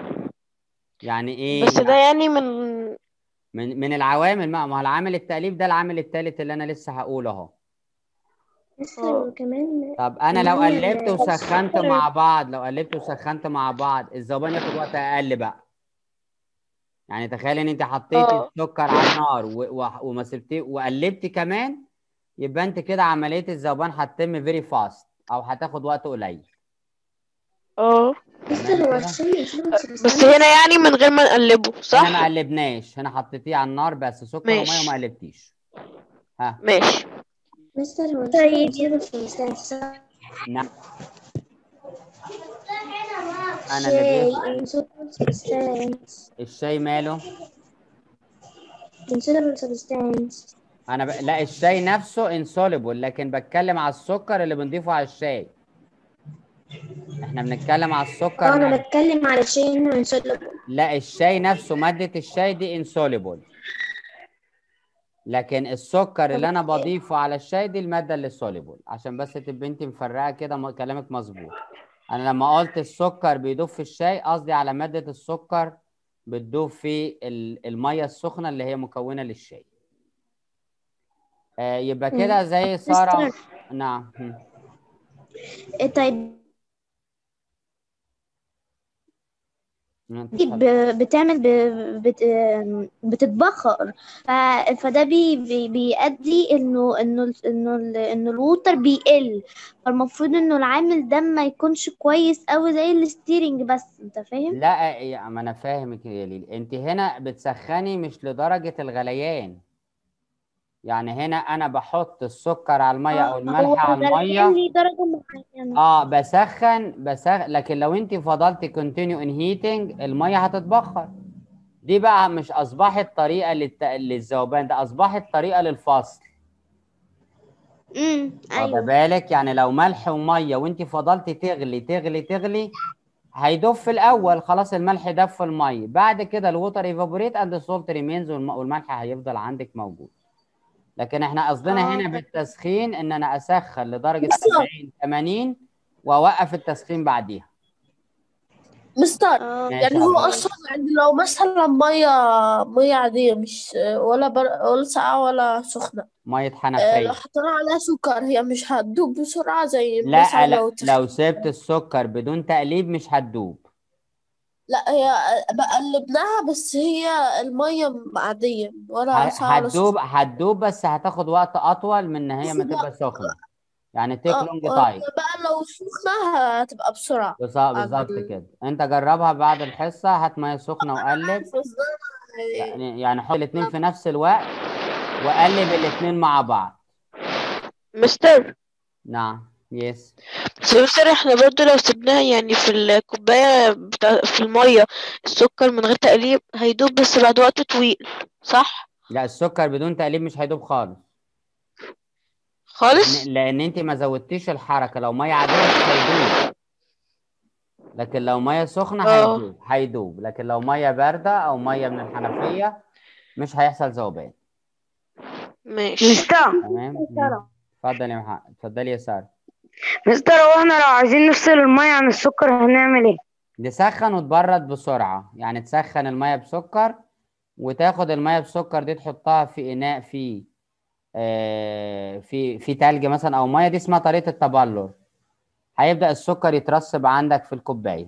يعني ايه؟ بس ده يعني يعني من من من العوامل، ما ما هو العامل التقليب ده العامل الثالث اللي انا لسه هقوله اهو. مستر وكمان طب انا ان لو هو قلبت ال- وسخنت مع بعض، لو قلبت وسخنت مع بعض الذوبان ياخد وقت اقل بقى. يعني تخيل ان انت حطيتي اه السكر على النار و... و... وما سبتيه وقلبتي كمان، يبقى انت كده عمليه الذوبان هتتم فيري فاست او هتاخد وقت قليل. اه مستر تمام هو كده. الشاي يشرب بس هنا سبستانس. يعني من غير ما نقلبه هنا ما صح؟ قلبناش، هنا حطيتيه على النار بس سكر وميه وما ماشي قلبتيش. ها. ماشي. مستر هو الشاي طيب يشرب سبستانس صح؟ نعم. انا اللي شاي بيسأل. insoluble substance الشاي ماله؟ insoluble substance. انا ب... لا الشاي نفسه انسوليبل، لكن بتكلم على السكر اللي بنضيفه على الشاي. احنا بنتكلم على السكر اه انا نفسه. بتكلم على شاي انه insoluble. لا الشاي نفسه مادة الشاي دي انسوليبل، لكن السكر طب اللي انا بضيفه على الشاي دي المادة اللي سوليبل. عشان بس تبقى انت مفرقة كده م- كلامك مظبوط. انا لما قلت السكر بيدوب في الشاي قصدي على مادة السكر بتدوب في ال- المية السخنة اللي هي مكونة للشاي. آه يبقى مم. كده زي مستر سارة. نعم. هم. إيه طيب انت دي اتفضل. ب- بتعمل ب... بت... بتتبخر. ف... فده بي... بي... بيؤدي انه انه ال- انه ال- انه الووتر بيقل. فالمفروض انه العامل ده ما يكونش كويس قوي زي الستيرنج، بس انت فاهم. لا يا ما انا فاهمك يا ليلي، انت هنا بتسخني مش لدرجة الغليان. يعني هنا انا بحط السكر على المية او اه هو الملح على الغليان المية. ليه درجة معينة. اه بسخن بسخن، لكن لو انت فضلت كونتينيو ان هيتنج المية هتتبخر. دي بقى مش اصبحت طريقة للت... للذوبان، ده اصبحت طريقة للفصل. امم واخده ايوه. بالك؟ يعني لو ملح ومية وانت فضلت تغلي تغلي تغلي هيدوب في الاول، خلاص الملح داب في الميه، بعد كده الووتر ايفابوريت اند السولت ريمينز، والملح هيفضل عندك موجود. لكن احنا قصدنا اه هنا تمام. بالتسخين ان انا اسخن لدرجه مستر سبعين ثمانين واوقف التسخين بعديها. مستر اه ماشي يعني يا هو عبد. اصلا يعني لو مثلا ميه ميه عاديه مش ولا بر... ولا ساقعه ولا سخنه، ميه آه، لو حنفيه. حطينا عليها سكر هي مش هتدوب بسرعه زي مثلا لا لا، لو لو تخ... سبت السكر بدون تقليب مش هتدوب. لا هي بقلبناها بس هي الميه عاديه ولا ه- ساقعه ولا هتدوب سخنه. هتدوب بس هتاخد وقت اطول من ان هي ما تاخد تبقى وقت. سخنه، يعني تيك اه لونج آه، تايم. بقى لو سخنه هتبقى بسرعه عن بالظبط ال... كده، انت جربها بعد الحصه، هات ميه سخنه وقلب، عارفه ازاي. يعني يعني حط الاثنين في نفس الوقت وقلب الاثنين مع بعض. مستر نعم. يس. بس يا مستر احنا برضو لو سبناها يعني في الكوباية بتاع في المية السكر من غير تقليب هيدوب بس بعد وقت طويل، صح؟ لا، السكر بدون تقليب مش هيدوب خالص، خالص؟ لان لان انت ما زودتيش الحركه. لو ميه عاديه مش هيدوب، لكن لو ميه سخنه اه هيدوب هيدوب لكن لو ميه بارده او ميه من الحنفيه مش هيحصل ذوبان. ماشي. مستر تمام. مم. اتفضل يا محمد، اتفضلي يا ساره. مستر هو احنا لو عايزين نفصل المية عن السكر هنعمل ايه؟ نسخن وتبرد بسرعه، يعني تسخن الميه بسكر وتاخد الميه بسكر دي تحطها في اناء فيه آه في في تلج مثلا او ميه، دي اسمها طريقه التبلور. هيبدا السكر يترسب عندك في الكوبايه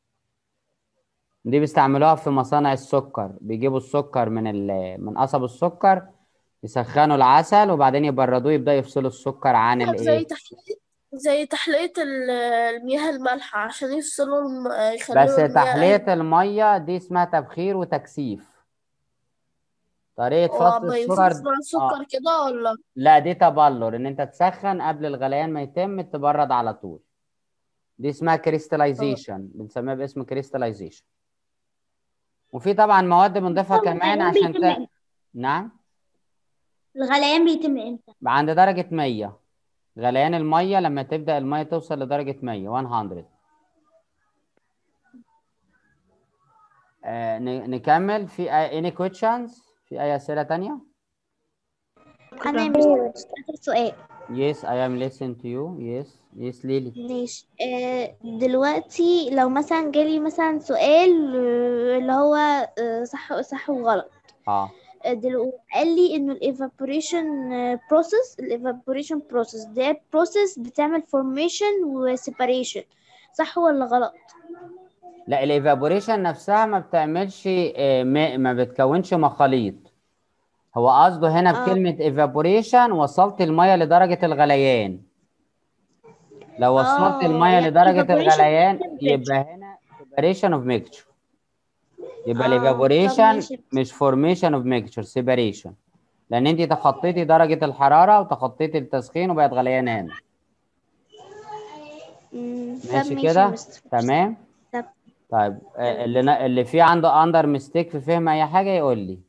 دي، بيستعملوها في مصانع السكر، بيجيبوا السكر من ال... من قصب السكر، يسخنوا العسل وبعدين يبردوه، يبدأ يفصلوا السكر عن زي الايه. تحلية زي تحلية ال- المياه المالحة عشان يفصلوا الم... بس يخلوا المياه. تحلية المية دي اسمها تبخير وتكثيف. طريقة هو فصل ما ينفعش السكر مع اه السكر كده ولا؟ لا، دي تبلور، ان انت تسخن قبل الغليان ما يتم تبرد على طول. دي اسمها اه كريستاليزيشن، بنسميها باسم كريستاليزيشن. وفي طبعا مواد بنضيفها كمان الغليان عشان بيتم ت... امتى؟ نعم. الغليان بيتم امتى؟ عند درجة مية، غليان المية لما تبدأ المية توصل لدرجة مية مية. آه ن- نكمل في any questions، في أي أسئلة تانية؟ انا مش اخر سؤال. Yes I am listening to you. Yes yes ليلي. ماشي. آه، دلوقتي لو مثلا جالي مثلا سؤال آه، اللي هو آه، صح صح وغلط. اه آه، دلوقتي قال لي انه الايفابوريشن بروسيس الايفابوريشن بروسيس ده بروسيس بتعمل فورميشن وسيباريشن، صح ولا غلط؟ لا، الايفابوريشن نفسها ما بتعملش آه، ما, ما بتكونش مخاليط. هو قصده هنا اه بكلمة ايفابوريشن وصلت المية لدرجة الغليان. لو وصلت اه المية يعني لدرجة evaporation الغليان temperature. يبقى هنا separation of mixture. يبقى اه طب الايفابوريشن ماشي. مش formation of mixture، separation. لان انت تخطيتي درجة الحرارة وتخطيتي التسخين وبقت غليان هنا. مم، طب ماشي ماشي يا كده. مستر. تمام. طب طيب آه، تمام. اللي نا- اللي فيه عنده اندر ميستيك في فهم اي حاجة يقول لي.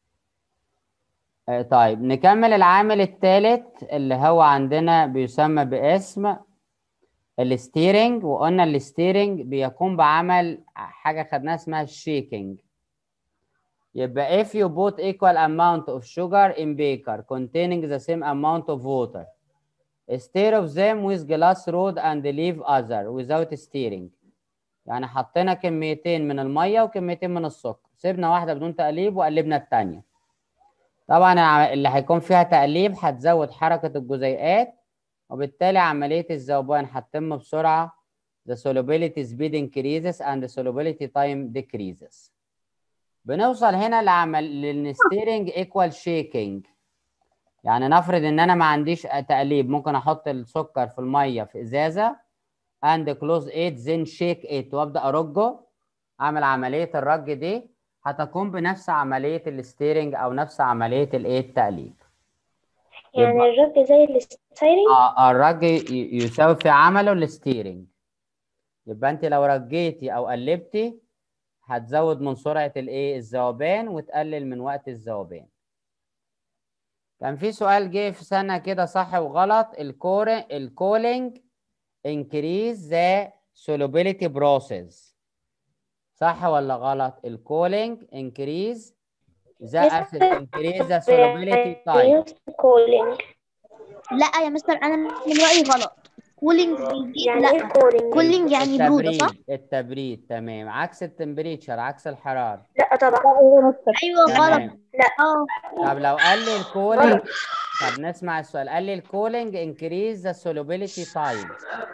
آه، طيب نكمل العامل الثالث اللي هو عندنا بيسمى باسم الستيرنج. وقلنا الستيرنج بيقوم بعمل حاجة خدناها اسمها الشيكينج. يبقى if you put equal amount of sugar in beaker containing the same amount of water, stir of them with glass rod and leave other without stirring. يعني حطينا كميتين من المية وكميتين من السكر، سيبنا واحدة بدون تقليب وقلبنا التانية. طبعا اللي هيكون فيها تقليب هتزود حركة الجزيئات وبالتالي عملية الذوبان هتتم بسرعة. the solubility speed increases and the solubility time decreases. بنوصل هنا لعمل للستيرنج equal shaking. يعني نفرض ان انا ما عنديش تقليب، ممكن احط السكر في المية في ازازة and close it then shake it وابدا ارجه. اعمل عملية الرج دي هتقوم بنفس عملية الستيرنج او نفس عملية الايه التقليب. يعني يبقى الرج زي الستايرنج. آه الرج ي- يساوي في عمله الستيرنج. يبقى انت لو رجيتي او قلبتي هتزود من سرعة الايه الذوبان وتقلل من وقت الذوبان. كان في سؤال جه في سنة كده صح وغلط. الكور الكولينج increase the solubility process. صح ولا غلط؟ الكولينج increase the acid increase the solubility time. كولينج لا يا مستر، انا من رايي غلط. كولينج بيزيد، يعني ايه لا كولينج؟ كولينج يعني بروده، صح؟ التبريد التبريد تمام، عكس التمبريتشر، عكس الحرارة. لا طبعا. ايوه غلط. تمام. لا اه طب لو قال لي الكولينج، غلط. طب نسمع السؤال. قال لي الكولينج increase the solubility time.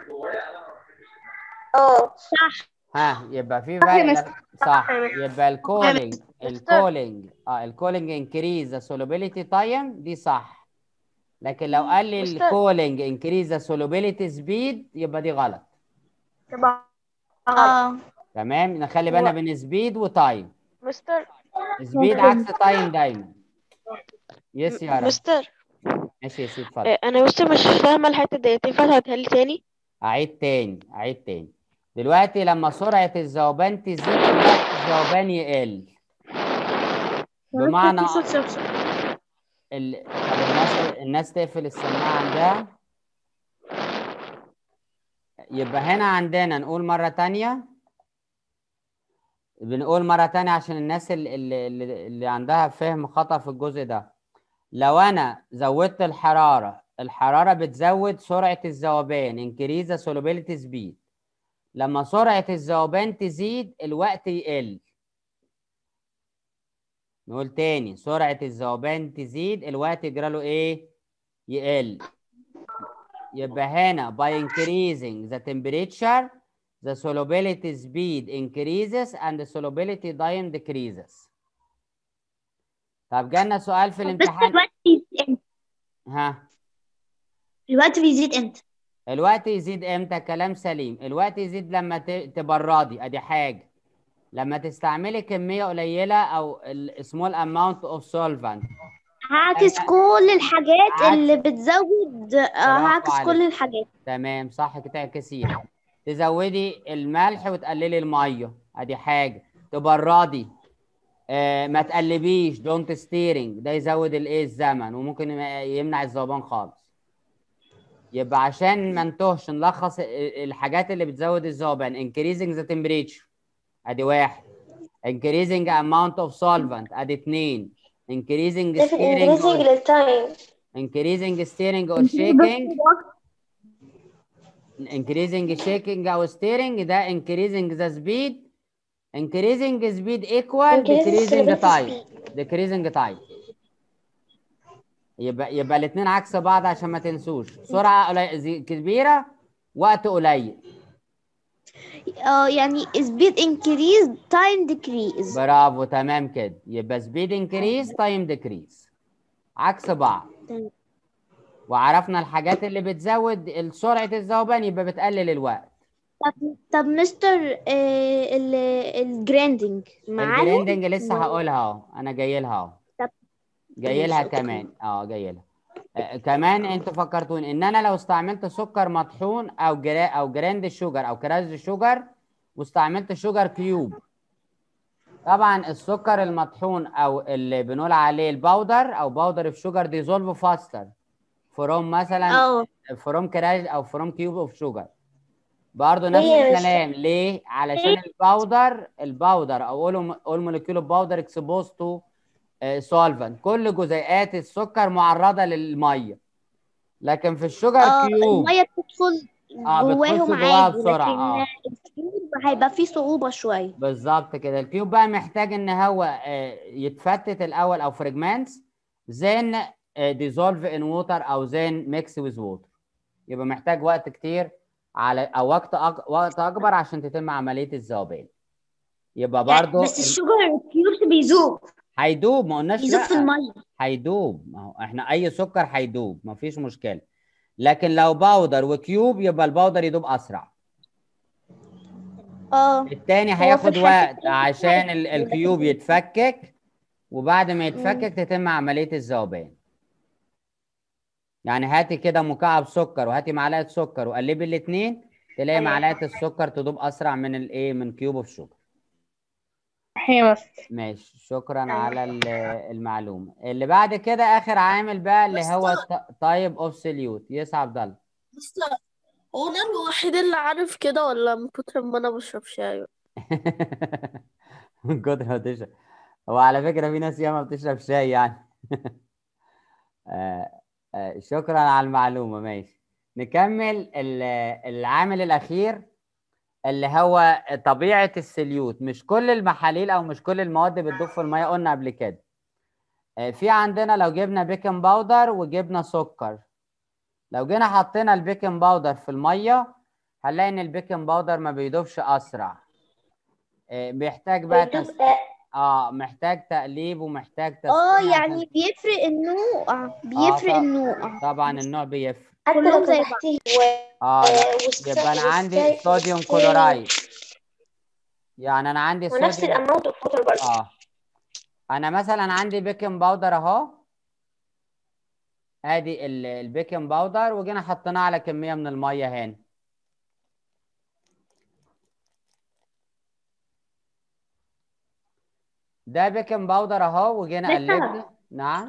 اه صح. ها يبقى في صح يا فرق. مستر. صح، يا مستر. يبقى الكولينج مستر. الكولينج اه الكولينج انكريز ذا solubility تايم دي صح. لكن لو قال لي مستر. الكولينج انكريز ذا solubility سبيد يبقى دي غلط. طبعا غلط. اه تمام، نخلي بالنا هو- بين سبيد وتايم. مستر سبيد عكس تايم دايما. يس يا رب. مستر ماشي يا سيدي اتفضل. آه، انا بس مش فاهمه الحته ديت، ينفع تعيدها لي تاني؟ اعيد تاني اعيد تاني. دلوقتي لما سرعة الذوبان تزيد وقت الذوبان يقل، بمعنى ال... طب الناس الناس تقفل السماعة عندها. يبقى هنا عندنا نقول مرة تانية، بنقول مرة تانية عشان الناس اللي, اللي, اللي عندها فهم خطأ في الجزء ده. لو أنا زودت الحرارة، الحرارة بتزود سرعة الذوبان increase the solubility speed. لما سرعة الذوبان تزيد الوقت يقل. نقول تاني، سرعة الذوبان تزيد الوقت يجرى له إيه؟ يقل. يبقى هنا by increasing the temperature the solubility speed increases and the solubility time decreases. طب جالنا سؤال في بس الامتحان. الوقت بيزيد امتى؟ ها الوقت بيزيد امتى؟ الوقت يزيد امتى؟ كلام سليم. الوقت يزيد لما ت- تبردي، ادي حاجة. لما تستعملي كمية قليلة او ال small amount of solvent. هعكس لما- كل الحاجات عكس- اللي بتزود، آه، برافو هعكس كل عليك. الحاجات. تمام صح كده، تعكسيها. تزودي الملح وتقللي الميه، ادي حاجه. تبردي، آه ما تقلبيش، دونت ستيرنج، ده يزود الايه الزمن وممكن يمنع الذوبان خالص. يبقى عشان ما نتوهش نلخص الحاجات اللي بتزود الذوبان. increasing the temperature ادي واحد. increasing amount of solvent ادي اتنين. increasing stirring or للتايم. increasing stirring or shaking. increasing shaking او steering ده increasing the speed. increasing speed equal decreasing time. decreasing time. يبقى يبقى الاثنين عكس بعض عشان ما تنسوش. سرعة قليل كبيرة، وقت قليل. اه يعني speed increase time decrease. برافو تمام كده. يبقى speed increase time decrease عكس بعض. تمام. وعرفنا الحاجات اللي بتزود سرعة الذوبان يبقى بتقلل الوقت. طب طب مستر، آه ال الجراندنج معاهم؟ الجريندنج لسه هقولها اهو، انا جاي لها اهو. طب جاي لها ماشي، أوكي. كمان اه جاي لها. آه كمان انتوا فكرتوني ان انا لو استعملت سكر مطحون او جرا او جراند شوجر او كراز شوجر واستعملت شوجر كيوب. طبعا السكر المطحون او اللي بنقول عليه الباودر او باودر اوف شوجر ديزولف فاستر فروم مثلا اه فروم كراز او فروم كيوب اوف شوجر. برضه نفس ليه يا الكلام. ليه؟ علشان الباودر الباودر او اول مولكيول باودر اكسبوز تو سولفنت، كل جزيئات السكر معرضه للميه. لكن في الشوجر اه كيوب المية بتدخل اه جواهم بتخش جواها عادي، بسرعه. لكن اه الكيوب هيبقى فيه صعوبة شوية. بالظبط كده. الكيوب بقى محتاج ان هو آه يتفتت الاول او فريجمنتس زين ديزولف ان ووتر او زين ميكس ويز ووتر. يبقى محتاج وقت كتير على او وقت أك... وقت اكبر عشان تتم عمليه الذوبان. يبقى برضه بس الشوجر كيوبس بيذوب هيدوب، ما قلناش بيذوب في لا. المية. هيدوب، ما هو احنا اي سكر هيدوب ما فيش مشكله. لكن لو باودر وكيوب يبقى الباودر يدوب اسرع. اه التاني هو في هياخد الحالتين وقت عشان ال- هيدوب. الكيوب يتفكك، وبعد ما مم. يتفكك تتم عمليه الذوبان. يعني هاتي كده مكعب سكر وهاتي معلقه سكر وقلبي الاثنين، تلاقي معلقه السكر تدوب اسرع من الايه من كيوب اوف شوجر. ماشي شكرا على ال- المعلومه. اللي بعد كده اخر عامل بقى اللي هو تايب اوف سوليوت. يس عبد الله. مستر هو انا الوحيد اللي عارف كده ولا من كتر ما انا بشرب شاي؟ من كتر ما تشرب. هو على فكرة في ناس ياما بتشرب شاي يعني. آه، آه، شكرا على المعلومة. ماشي، نكمل ال- العامل الأخير اللي هو طبيعة السليوت. مش كل المحاليل أو مش كل المواد بتدوب في المية، قلنا قبل كده. آه، في عندنا لو جبنا بيكنج باودر وجبنا سكر، لو جينا حطينا البيكنج باودر في المية هنلاقي إن البيكنج باودر ما بيدوبش أسرع. آه، بيحتاج بقى بيدوب تس... آه، اه محتاج تقليب ومحتاج اه تسخين عشان يعني بيفرق النوع، اه بيفرق ط... النوع، طبعا مش النوع بيفرق. حتى لو كلهم كان زي بعض. تحتيه و... اه لا، والس... يبقى انا عندي والسا... صوديوم والثاني كلورايد. يعني انا عندي ونفس صوديوم. الاماونت اوف ووتر برضه. اه انا مثلا عندي بيكنج باودر اهو. ادي ال- البيكنج باودر وجينا حطيناه على كميه من الميه هنا. ده بيكنج باودر اهو وجينا قلبنا. نعم.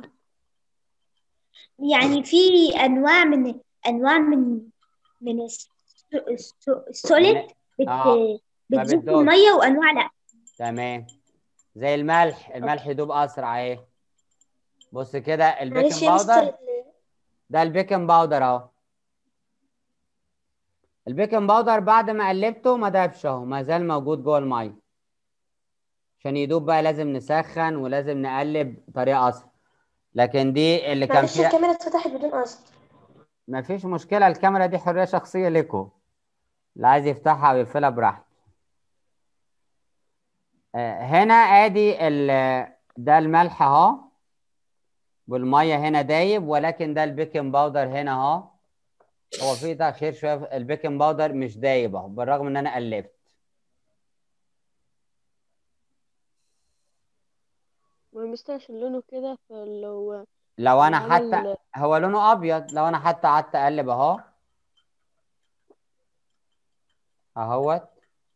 يعني في انواع من انواع من من الس- الس- من السوليد بت اه ما بتذوب في بتدوبش. الميه وانواع لا. تمام. زي الملح، الملح اوكي. يدوب اسرع اهي. بص كده البيكنج معلش يا مستر. باودر. ده البيكنج باودر اهو. البيكنج باودر بعد ما قلبته ما دابش اهو، ما زال موجود جوه الميه. عشان يدوب بقى لازم نسخن ولازم نقلب بطريقه اسرع. لكن دي اللي كان معلش فيها. الكاميرا اتفتحت بدون قصد. ما فيش مشكله، الكاميرا دي حريه شخصيه لكم، اللي عايز يفتحها او يقفلها براحته. آه، هنا ادي ال- ده الملح اهو والميه هنا دايب، ولكن ده البيكنج باودر هنا اهو. هو في تاخير شويه في البيكنج باودر، مش دايب اهو بالرغم ان انا قلبت. ما هو مستر عشان لونه كده، فلو لو لو انا حتى عمل هو لونه ابيض، لو انا حتى قعدت اقلب اهو اهوت.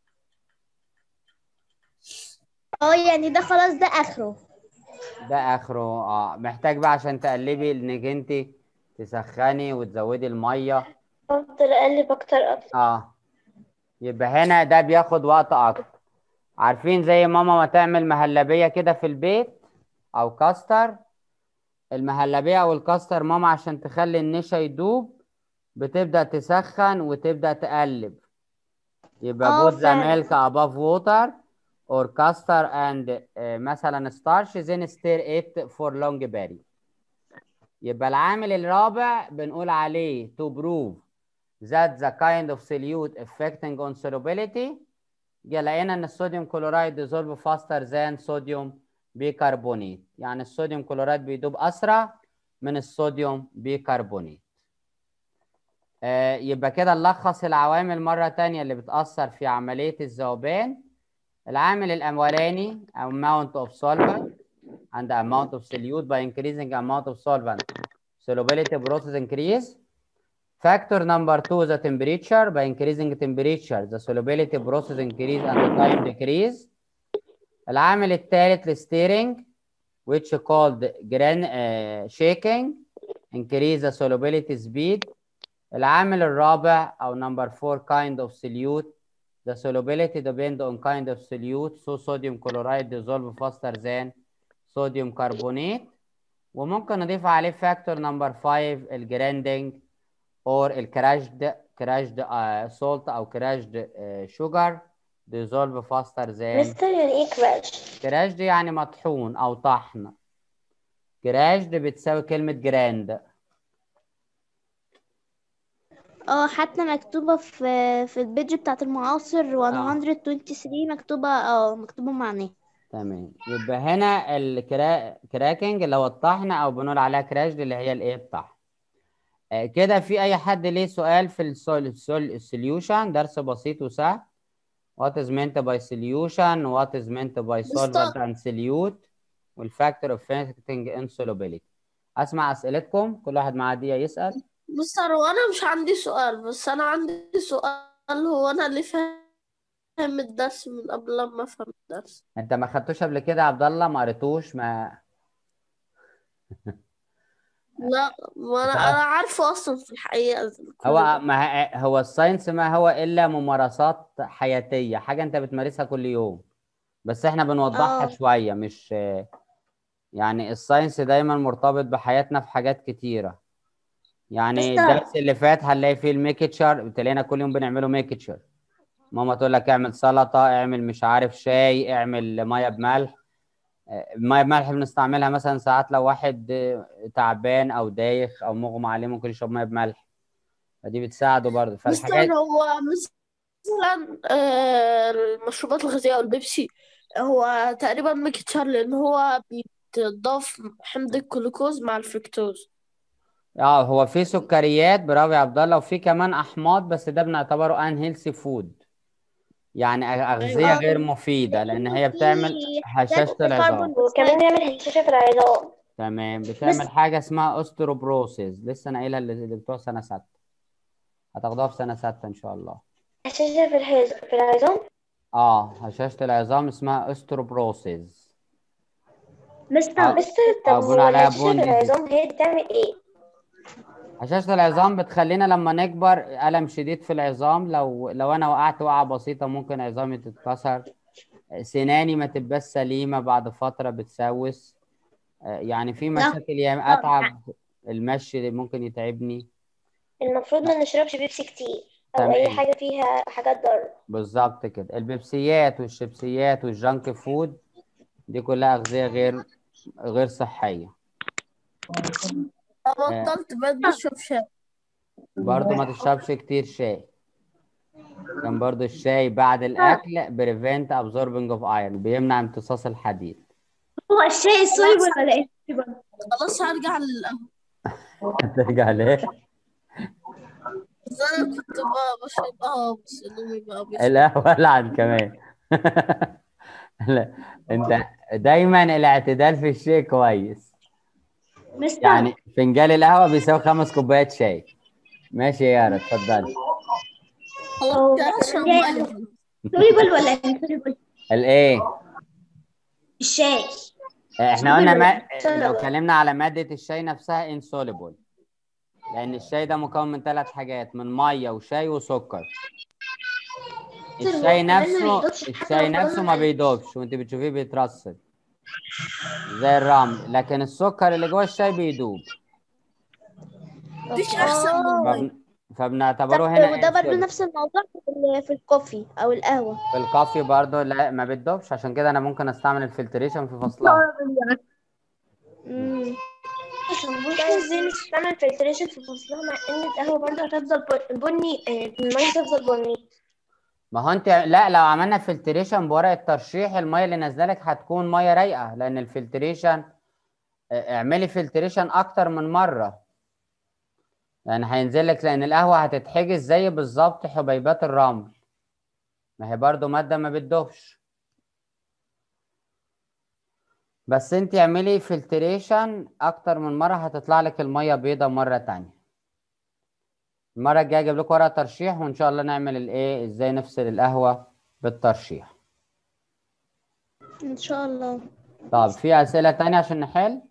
اه يعني ده خلاص ده اخره. ده اخره. اه محتاج بقى عشان تقلبي انك انت تسخني وتزودي الميه. افضل اقلب اكتر اكتر. اه يبقى هنا ده بياخد وقت اكتر. عارفين زي ماما ما تعمل مهلبيه كده في البيت او كاستر. المهلبيه او الكاستر ماما عشان تخلي النشا يدوب بتبدا تسخن وتبدا تقلب. يبقى اه put the فعلا. milk above water or castor and آه، مثلا starch then stir it for long period. يبقى العامل الرابع بنقول عليه to prove that the kind of solute affecting on solubility. جه لقينا ان الصوديوم كلورايد dissolve faster than صوديوم بيكربونات، يعني الصوديوم كلورايد بيدوب اسرع من الصوديوم بيكربونات. آه يبقى كده نلخص العوامل مرة تانية اللي بتأثر في عملية الذوبان. العامل الأولاني amount of solvent and amount of solute. by increasing amount of solvent solubility process increase. Factor number two the temperature. by increasing temperature the solubility process increase and the time decrease. العامل الثالث الستيرنج which called gran uh, shaking increase the solubility speed. العامل الرابع أو number four kind of solute. The solubility depend on kind of solute, so sodium chloride dissolve faster than sodium carbonate. وممكن نضيف عليه factor number five الجراندنج or الكراشد كراشد salt أو كراشد sugar dissolve faster than. مستر يعني ايه كراش؟ كراشد يعني مطحون أو طحن. كراشد بتساوي كلمة جراند. اه حتى مكتوبة في في البيج بتاعت المعاصر اه مية واتنين وعشرين مكتوبة اه مكتوبة معناه. تمام. يبقى هنا الكراكنج اللي هو الطحن او بنقول عليها كراش اللي هي الايه الطحن. آه كده في اي حد ليه سؤال في السوليوشن؟ درس بسيط وسهل. What is meant by solution, what is meant by solvent مستر and solute والفاكتور اوف affecting insolubility. اسمع اسئلتكم، كل واحد معاه دقيقة يسأل. مستر وانا مش عندي سؤال، بس انا عندي سؤال. هو انا اللي فاهم الدرس من قبل لما افهم الدرس؟ انت ما خدتوش قبل كده يا عبد الله؟ ما قريتوش؟ ما لا، ما انا انا عارفه اصلا في الحقيقه كل هو ده. ما ه- هو الساينس ما هو الا ممارسات حياتيه، حاجه انت بتمارسها كل يوم، بس احنا بنوضحها اه شويه. مش يعني الساينس دايما مرتبط بحياتنا في حاجات كتيره. يعني مستر الدرس اللي فات هنلاقي فيه الميكتشر، ابتدينا كل يوم بنعمله ميكتشر. ماما تقول لك اعمل سلطه، اعمل مش عارف شاي، اعمل ميه بملح. آه، الميه بملح بنستعملها مثلا ساعات لو واحد آه، تعبان او دايخ او مغمى عليه ممكن يشرب ميه بملح، فدي بتساعده برضه مستر، فالحاجات. هو مثلا آه، المشروبات الغازيه او البيبسي هو تقريبا ميكتشر، لان هو بيتضاف حمض الجلوكوز مع الفركتوز. اه هو في سكريات، برافو يا عبد الله، وفي كمان احماض، بس ده بنعتبره ان هيلثي فود، يعني اغذيه ايوه. غير مفيده، لان لأنه هي في بتعمل حاجات هشاشه العظام. كربون وكمان دايوكسيد. بيعمل هشاشة في العظام. تمام، بس بتعمل حاجه اسمها اوستروبروسيس، لسه انا قايلها اللي اللي بتوع سنه سته، هتاخدوها في سنه سته ان شاء الله. هشاشة في الحز... في العظام. اه هشاشه العظام اسمها اوستروبروسيس، مستر او مستر، طب او بنقول هو عليها الهشاشة بون في ديزيز. العظام هي بتعمل ايه؟ هشاشة العظام بتخلينا لما نكبر ألم شديد في العظام، لو لو أنا وقعت وقعة بسيطة ممكن عظامي تتكسر، سناني ما تبقاش سليمة بعد فترة بتسوس، آه، يعني في لا مشاكل، يا أتعب، المشي ممكن يتعبني. المفروض ما نشربش بيبسي كتير او اي تمام، حاجة فيها حاجات ضارة. بالظبط كده. البيبسيات والشيبسيات والجانك فود دي كلها أغذية غير غير صحية. آه، بطلت بقيت بشرب شاي. برضو ما تشربش كتير شاي، عشان برضو الشاي بعد الأكل prevent absorbing of iron، بيمنع امتصاص الحديد. هو الشاي خلاص، سوليبل ولا ايه؟ خلاص هرجع للقهوة. هترجع ليه؟ بس انا كنت بقى بشرب قهوة، بس نومي بقى بيصحى. القهوة لعن كمان. لا، انت دايما الاعتدال في الشيء كويس. مستر يعني فنجان القهوة بيساوي خمس كوبايات شاي. ماشي يا يارا، اتفضلي. خلاص هو كده اشرب الشاي مية. سوليبل ولا انسوليبل؟ الايه؟ الشاي احنا سوليبل قلنا ولا ما... لو انسوليبل؟ اتكلمنا على مادة الشاي نفسها insoluble، لان الشاي ده مكون من ثلاث حاجات، من مية وشاي وسكر. هو الشاي كمان ما نفسه بيدوبش حتى لو الشاي نفسه فضلنا ما نقلب. بيدوبش وانت بتشوفيه بيترسب زي الرمل، لكن السكر اللي جوه الشاي بيدوب، مفيش احسن من اه المية. فبن... فبنعتبره طب هنا وده برضو insoluble. نفس الموضوع في ال- في الكوفي او القهوة؟ في الكافي برضو لا، ما بتدوبش، عشان كده انا ممكن استعمل الفلتريشن في فصلها. مم. امم بس مش ازاي نستعمل فلتريشن في فصلها مع ان القهوة برضه هتفضل ب- بني، آه، المية تفضل بني. ما هو انت لا، لو عملنا فلتريشن بورق الترشيح الميه اللي نازله لك هتكون ميه رايقه، لان الفلتريشن اه، اعملي فلتريشن اكتر من مره، يعني هينزل لك، لان القهوه هتتحجز زي بالظبط حبيبات الرمل، ما هي برضو ماده ما بتدوبش. بس انت اعملي فلتريشن اكتر من مره هتطلع لك الميه بيضه مره تانية. المره الجايه اجيب لكم ورقه ترشيح، وان شاء الله نعمل الايه، ازاي نفصل القهوه بالترشيح. ان شاء الله. طب في اسئله تانية عشان نحل؟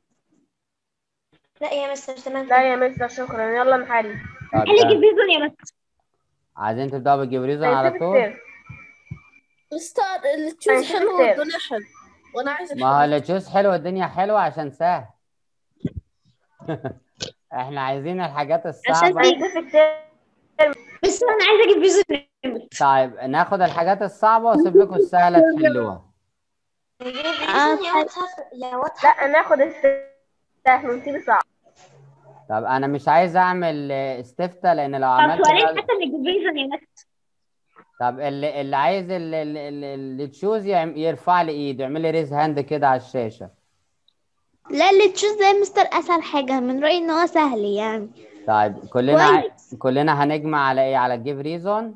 لا يا مستر تمام كده. لا يا مستر شكرا، يلا نحل. طب حلي ده جبريزون يا مستر. عايزين تبداوا بالجبريزون على ساينتفك طول؟ تيرم. مستر التشوز ساينتفك حلو تيرم. والدنيا حلو، وانا عايز ما هو الحاجات. التشوز حلوه، الدنيا حلوه عشان سهل. احنا عايزين الحاجات عشان الصعبه. دي ساينتفك تيرم. بس انا عايزه جبريزون. طيب ناخد الحاجات الصعبه واسيب لكم السهله تحلوها. اه يا طيب. واتساب يا واتساب. لا ناخد السهل ونسيب صعب. طب انا مش عايز اعمل اه، استفتاء، لان لو طب عملت سؤالين بقى. حتى من جبريزون يا مستر. طب اللي, اللي عايز اللي, اللي, اللي تشوز يعم- يرفع لي ايده، يعمل لي ريز هاند كده على الشاشه. لا اللي تشوز ده يا مستر اسهل حاجه، من رايي ان هو سهل يعني. طيب كلنا عاي... كويس. كلنا هنجمع على ايه، على الجيف ريزون.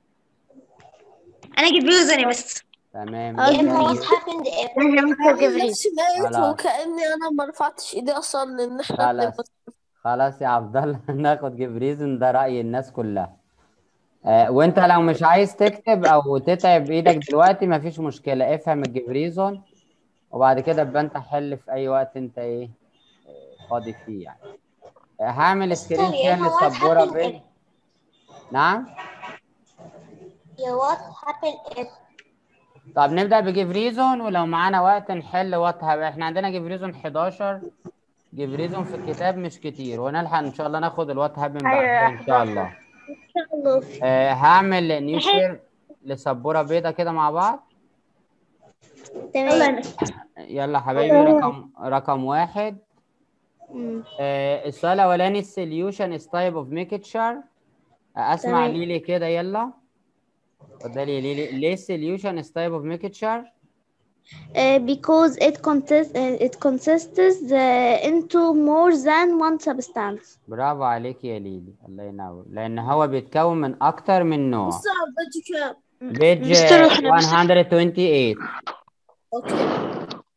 انا جبريزون يا مستر. تمام، اه مين يا اما تاني؟ وات جبريزون. هابند اف. انا مستر عامل جبريزون. نفسي ميت خلاص وكأني انا ما رفعتش ايدي اصلا، لان احنا بنبقى. خلاص خلاص يا عبد الله. ناخد جيف ريزون، ده رأي الناس كلها. آه، وانت لو مش عايز تكتب او تتعب ايدك دلوقتي مفيش مشكلة، افهم الجبريزون وبعد كده ابقى انت حل في اي وقت انت ايه فاضي فيه يعني. هعمل سكرين مستر، يا شير إما what للسبورة happened بين. if نعم. يا what happened if طب نبدأ بجيف ريزون، ولو معانا وقت نحل وات هاب. احنا عندنا جيف ريزون حداشر، جيف ريزون في الكتاب مش كتير، ونلحق ان شاء الله ناخد الوات هاب من بعدها أيوة ان شاء حداشر. الله. إن شاء الله. آه هعمل نيو حلو. شير لسبورة بيضة كده مع بعض. تمام. يلا حبايبي، رقم رقم واحد. مم. آه السؤال الأولاني السوليوشن is type of mixture. أسمع تمام. ليلي كده، يلا اتفضلي يا ليلي. ليه solution is type of mixture؟ Uh, because it consists uh, it consists uh, into more than one substance. برافو عليك يا ليلي، الله ينور. لأن هو بيتكون من أكتر من نوع. مستر بدي كام؟ بيج مستر احنا بس مية وتمنية وعشرين. اوكي.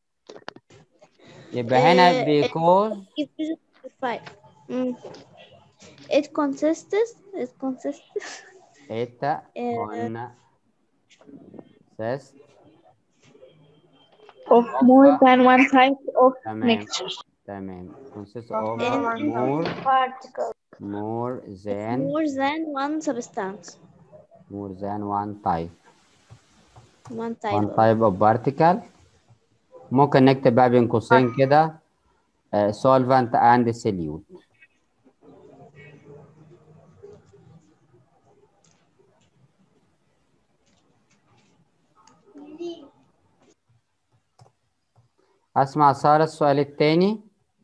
يبقى هنا Uh, because it is five. Mm. It consists it consists it uh, consists of more than one type of تمام mixture. تمام consists Of of more than more particle. more than more than one substance. more than one type One type. one type of particle. ممكن نكتب بقى بين قوسين كده uh, solvent and solute. أسمع سارة السؤال التاني.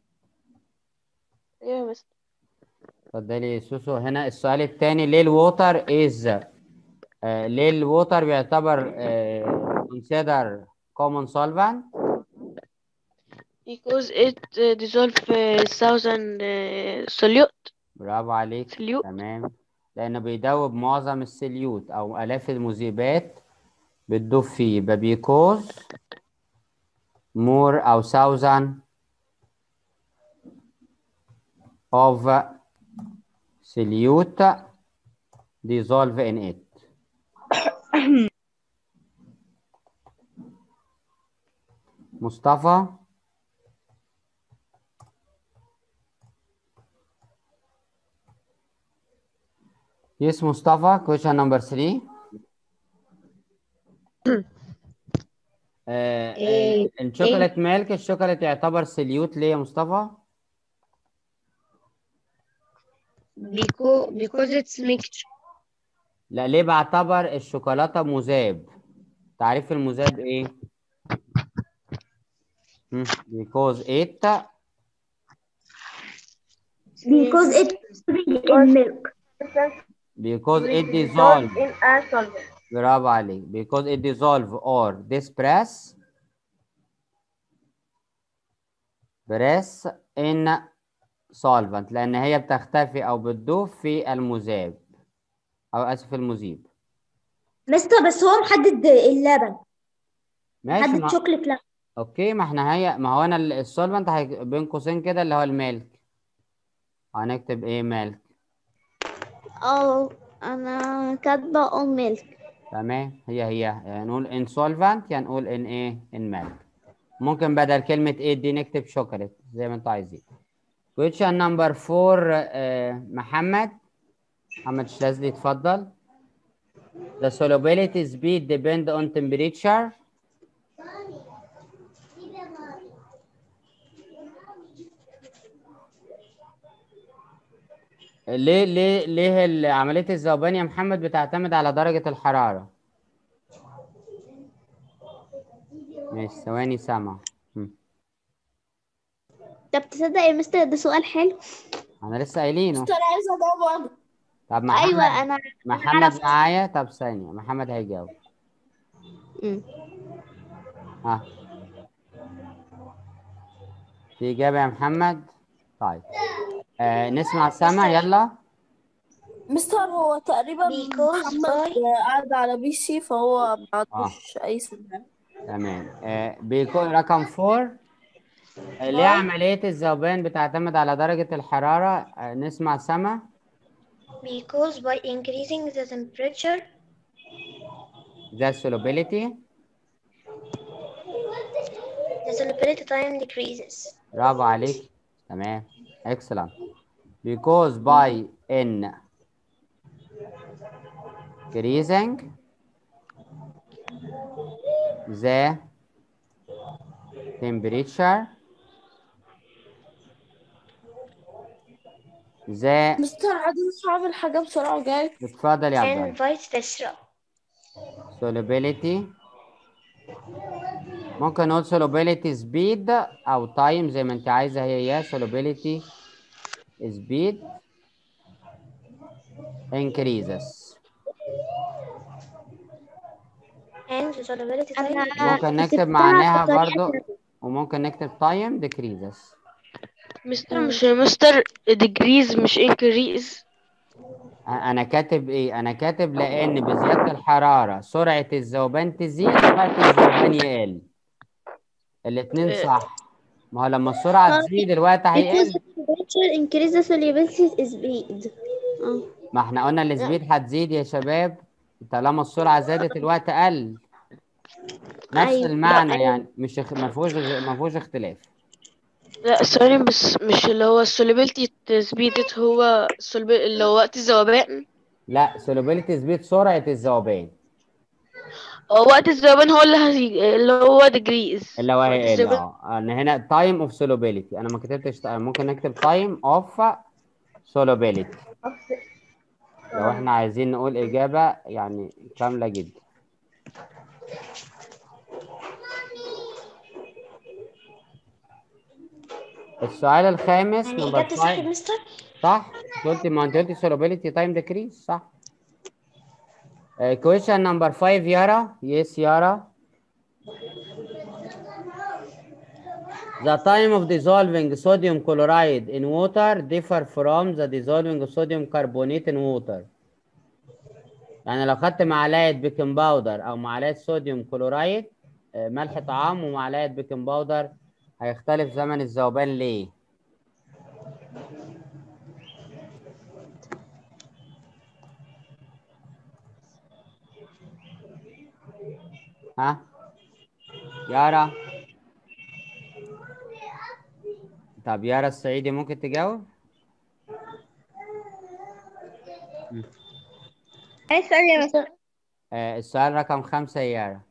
ايوه يا مستر. اتفضلي يا سوسو. هنا السؤال التاني، ليه الووتر از آه ليه الووتر بيعتبر آه consider common solvent؟ because it uh, dissolve uh, thousand uh, solute برافو عليك. solute تمام، لأنه بيدوب معظم السليوت أو آلاف المذيبات بتدوب فيه. يبقى because more أو thousand of solute dissolve in it. مصطفى. Yes مصطفى. question number three. آه إيه الشوكولات ميلك، الشوكولات يعتبر سليوت ليه يا مصطفى؟ because because it's mixture. لا، ليه بعتبر الشوكولاتة مذاب؟ تعريف المذاب ايه؟ هم، because it Because it in milk. because it dissolved dissolve. in a solvent. برافو عليك. because it dissolve or disperse بريس in solvent، لأن هي بتختفي أو بتدوب في المذاب أو آسف المذيب. مستر بس هو محدد اللبن، ماشي محدد ما... شوكليت لبن. اوكي، ما احنا هي ما هو انا السولفنت هي... بين قوسين كده اللي هو الميلك، هنكتب ايه؟ ميلك. اه انا كاتبه اون ميلك. تمام، هي هي يعني نقول ان سولفنت يعني نقول ان ايه؟ ان ميلك. ممكن بدل كلمة ايه دي نكتب شوكولات زي ما انتوا عايزين. question number four. آه محمد محمد شلازلي اتفضل. the solubility speed depend on temperature. ليه ليه ليه عملية الذوبان يا محمد بتعتمد على درجة الحرارة؟ ماشي ثواني سامع. طب تصدق يا مستر ده سؤال حلو. انا لسه قايلينه. مستر عايز اجاوب انا. طب محمد. ايوه انا محمد عرفت. معايا؟ طب ثانية، محمد هيجاوب. مم. ها في إجابة يا محمد؟ طيب آه نسمع سما يلا. مستر هو تقريبا Because محمد by قاعد على بي سي فهو ما اه عندوش اي سؤال. تمام. آه بيكون رقم فور. آه ليه عملية الذوبان بتعتمد على درجة الحرارة؟ آه نسمع سما. because by increasing the temperature the solubility the solubility time decreases. برافو عليك. تمام. excellent. Because by increasing the temperature the مستر عادل عامل حاجة بسرعة وجاي. اتفضل يا عبد الله. invite تشرب. solubility ممكن نقول solubility speed او time زي ما انت عايزه، هي هي solubility speed increases. and solubility time أنا ممكن نكتب كتبتها معناها بطريقة برضو، تانية. وممكن نكتب time decreases. مستر مش مستر degrees مش increase. انا كاتب ايه؟ انا كاتب لان بزياده الحراره سرعه الذوبان تزيد وقت الذوبان يقل. الاثنين صح. ما هو لما السرعه آه، تزيد الوقت because هيقل. the temperature increase the solubility speed. اه ما احنا قلنا السبيد هتزيد يا شباب طالما السرعه زادت الوقت قل. نفس أيوة المعنى يعني، مش اخ... ما فيهوش غ- ما فيهوش اختلاف. لا ثواني بس، مش اللي هو solubility تثبيتت هو solubil- اللي هو وقت الذوبان. لا solubility سبيد سرعه الذوبان اه وقت الذوبان هو اللي هي... اللي هو degrees. اللي هو وقت هيقل. الذوبان اه ان هنا تايم اوف solubility، انا ما كتبتش time. ممكن نكتب تايم اوف solubility لو احنا عايزين نقول اجابه يعني كامله جدا. السؤال الخامس يعني نمبر إجابتي صح يا خمسة. مستر؟ صح. انت قلت، ما انت قلت solubility time decrease صح. Uh, question number five Yara. Yes Yara. The time of dissolving sodium chloride in water differ from the dissolving sodium carbonate in water. يعني لو خدت معلقه بيكنج باودر او معلقه صوديوم كلورايد ملح طعام ومعلقه بيكنج باودر هيختلف زمن الذوبان ليه؟ ها؟ يارا. طب يارا الصعيدي ممكن تجاوب؟ أي سؤال يا مستر؟ مستر آه السؤال رقم خمسة يا يارا.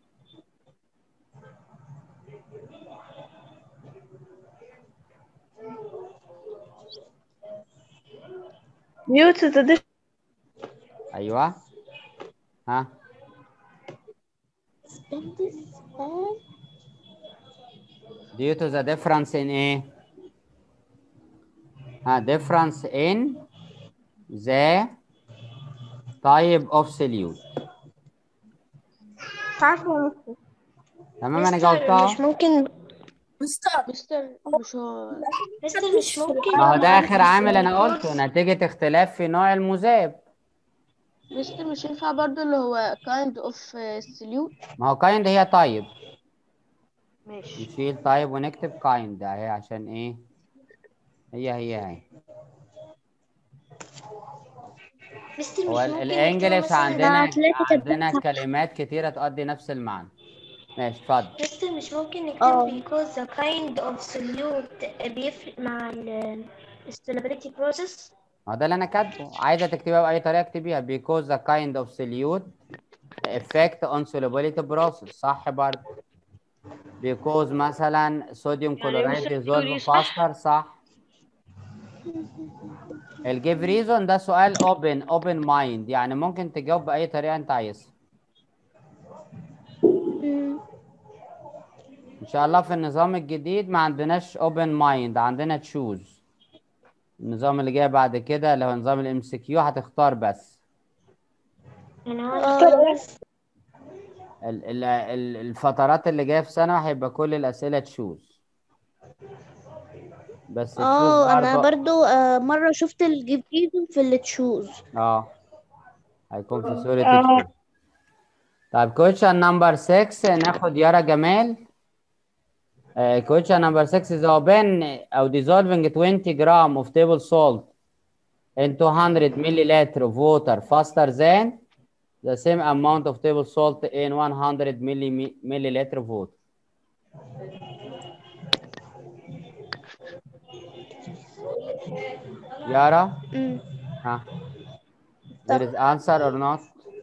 due to the difference ايوه. ها؟ due to the difference in ايه؟ ها difference in the type of solute. مش عارفة يا مستر. تمام انا مستر جاوبتها. مش ممكن مستر مستر مش هو مستر مش ممكن ما هو ده اخر عامل انا يكون- قلته نتيجة اختلاف في نوع المذاب. مستر مش ينفع برضو اللي هو kind of solute. ما هو كايند هي طيب. ماشي. نشيل طيب ونكتب كايند اهي عشان ايه؟ هي هي اهي. مستر هو مش ال- ممكن الانجليش نكتبه مثلا عندنا طلعت عندنا كاتباها. كلمات كتيرة تؤدي نفس المعنى. ماشي اتفضل. مستر مش ممكن اه نكتب because the kind of solute بيفرق مع ال solubility process. ما هو ده اللي انا كاتبه. عايزة تكتبها بأي طريقة اكتبيها because the kind of solute effect on solubility process صح برضه. because مثلا صوديوم يعني كلورايد مستر dissolve دي صح؟ faster صح. الجيف ريزون ده سؤال اوبن اوبن مايند، يعني ممكن تجاوب باي طريقه انت عايزها. ان شاء الله في النظام الجديد ما عندناش اوبن مايند، عندنا تشوز. النظام اللي جاي بعد كده اللي هو نظام الام سي كيو هتختار بس. أنا بس ال ال ال الفترات اللي جايه في سنه هيبقى كل الاسئله تشوز. بس تشوز اه انا برضه برضو آه مرة شفت الجيفيزون في اللي تشوز. اه هيكون في صوره اه تشوز. طيب كويشن نمبر ستة ناخد يارا جمال. Uh, question number six is open أو dissolving twenty gram of table salt in two hundred milliliter of water faster than the same amount of table salt in one hundred milliliter of water. يارا مم. ها there is answer or not؟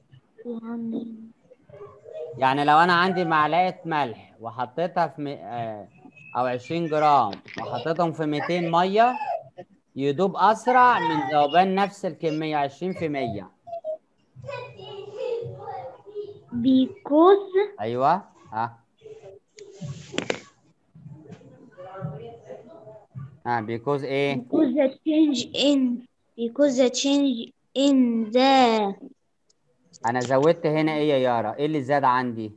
يعني لو انا عندي معلقه ملح وحطيتها في م... آه، او عشرين جرام وحطيتهم في مئتين ميه يدوب اسرع من ذوبان نفس الكميه عشرين في المية. because ايوه ها ها because ايه؟ because the change in because the change in the انا زودت هنا ايه يا يارا؟ ايه اللي زاد عندي؟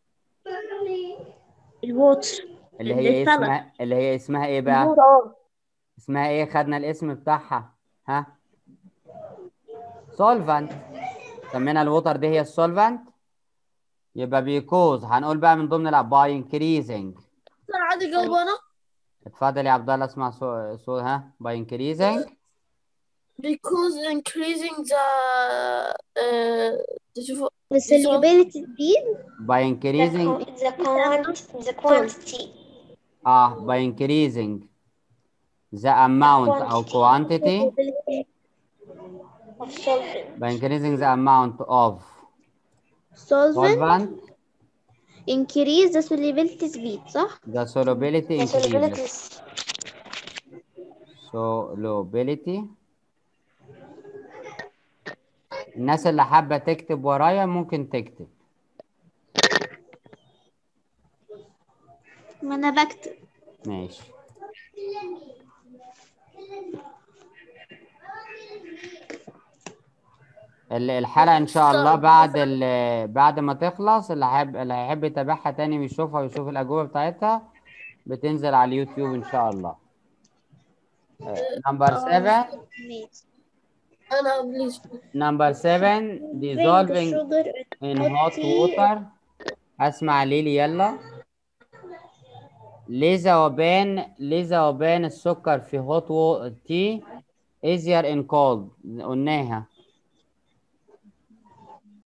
الواتر اللي هي ايه السلط اسمها؟ اللي هي اسمها ايه بقى؟ الواتر اسمها ايه؟ خدنا الاسم بتاعها ها؟ سولفانت. سمينا الوتر دي هي السولفانت. يبقى بيكوز هنقول بقى من ضمن الأب باي انكريزنج. انا عادي جاوب انا. اتفضل يا عبد الله اسمع سو, سو ها باي انكريزنج. because increasing the uh, the the solubility speed باي The, انكريزنج co- the, quant- the quantity. اه باي انكريزنج the amount أو quantity. Of solvent. by increasing the amount of solvent solvent increase the solubility speed صح؟ the solubility The solubility increases. is solubility. الناس اللي حابة تكتب ورايا ممكن تكتب. ما انا بكتب. ماشي. ال- الحلقة إن شاء الله بعد ال- بعد ما تخلص اللي هيحب اللي هيحب يتابعها تاني ويشوفها ويشوف الأجوبة بتاعتها بتنزل على اليوتيوب إن شاء الله. نمبر سبعة. انا بليز. نمبر سبعة dissolving in hot water. أسمع ليلي يلا. ليه ذوبان ليه ذوبان السكر في hot water tea easier in cold؟ قلناها.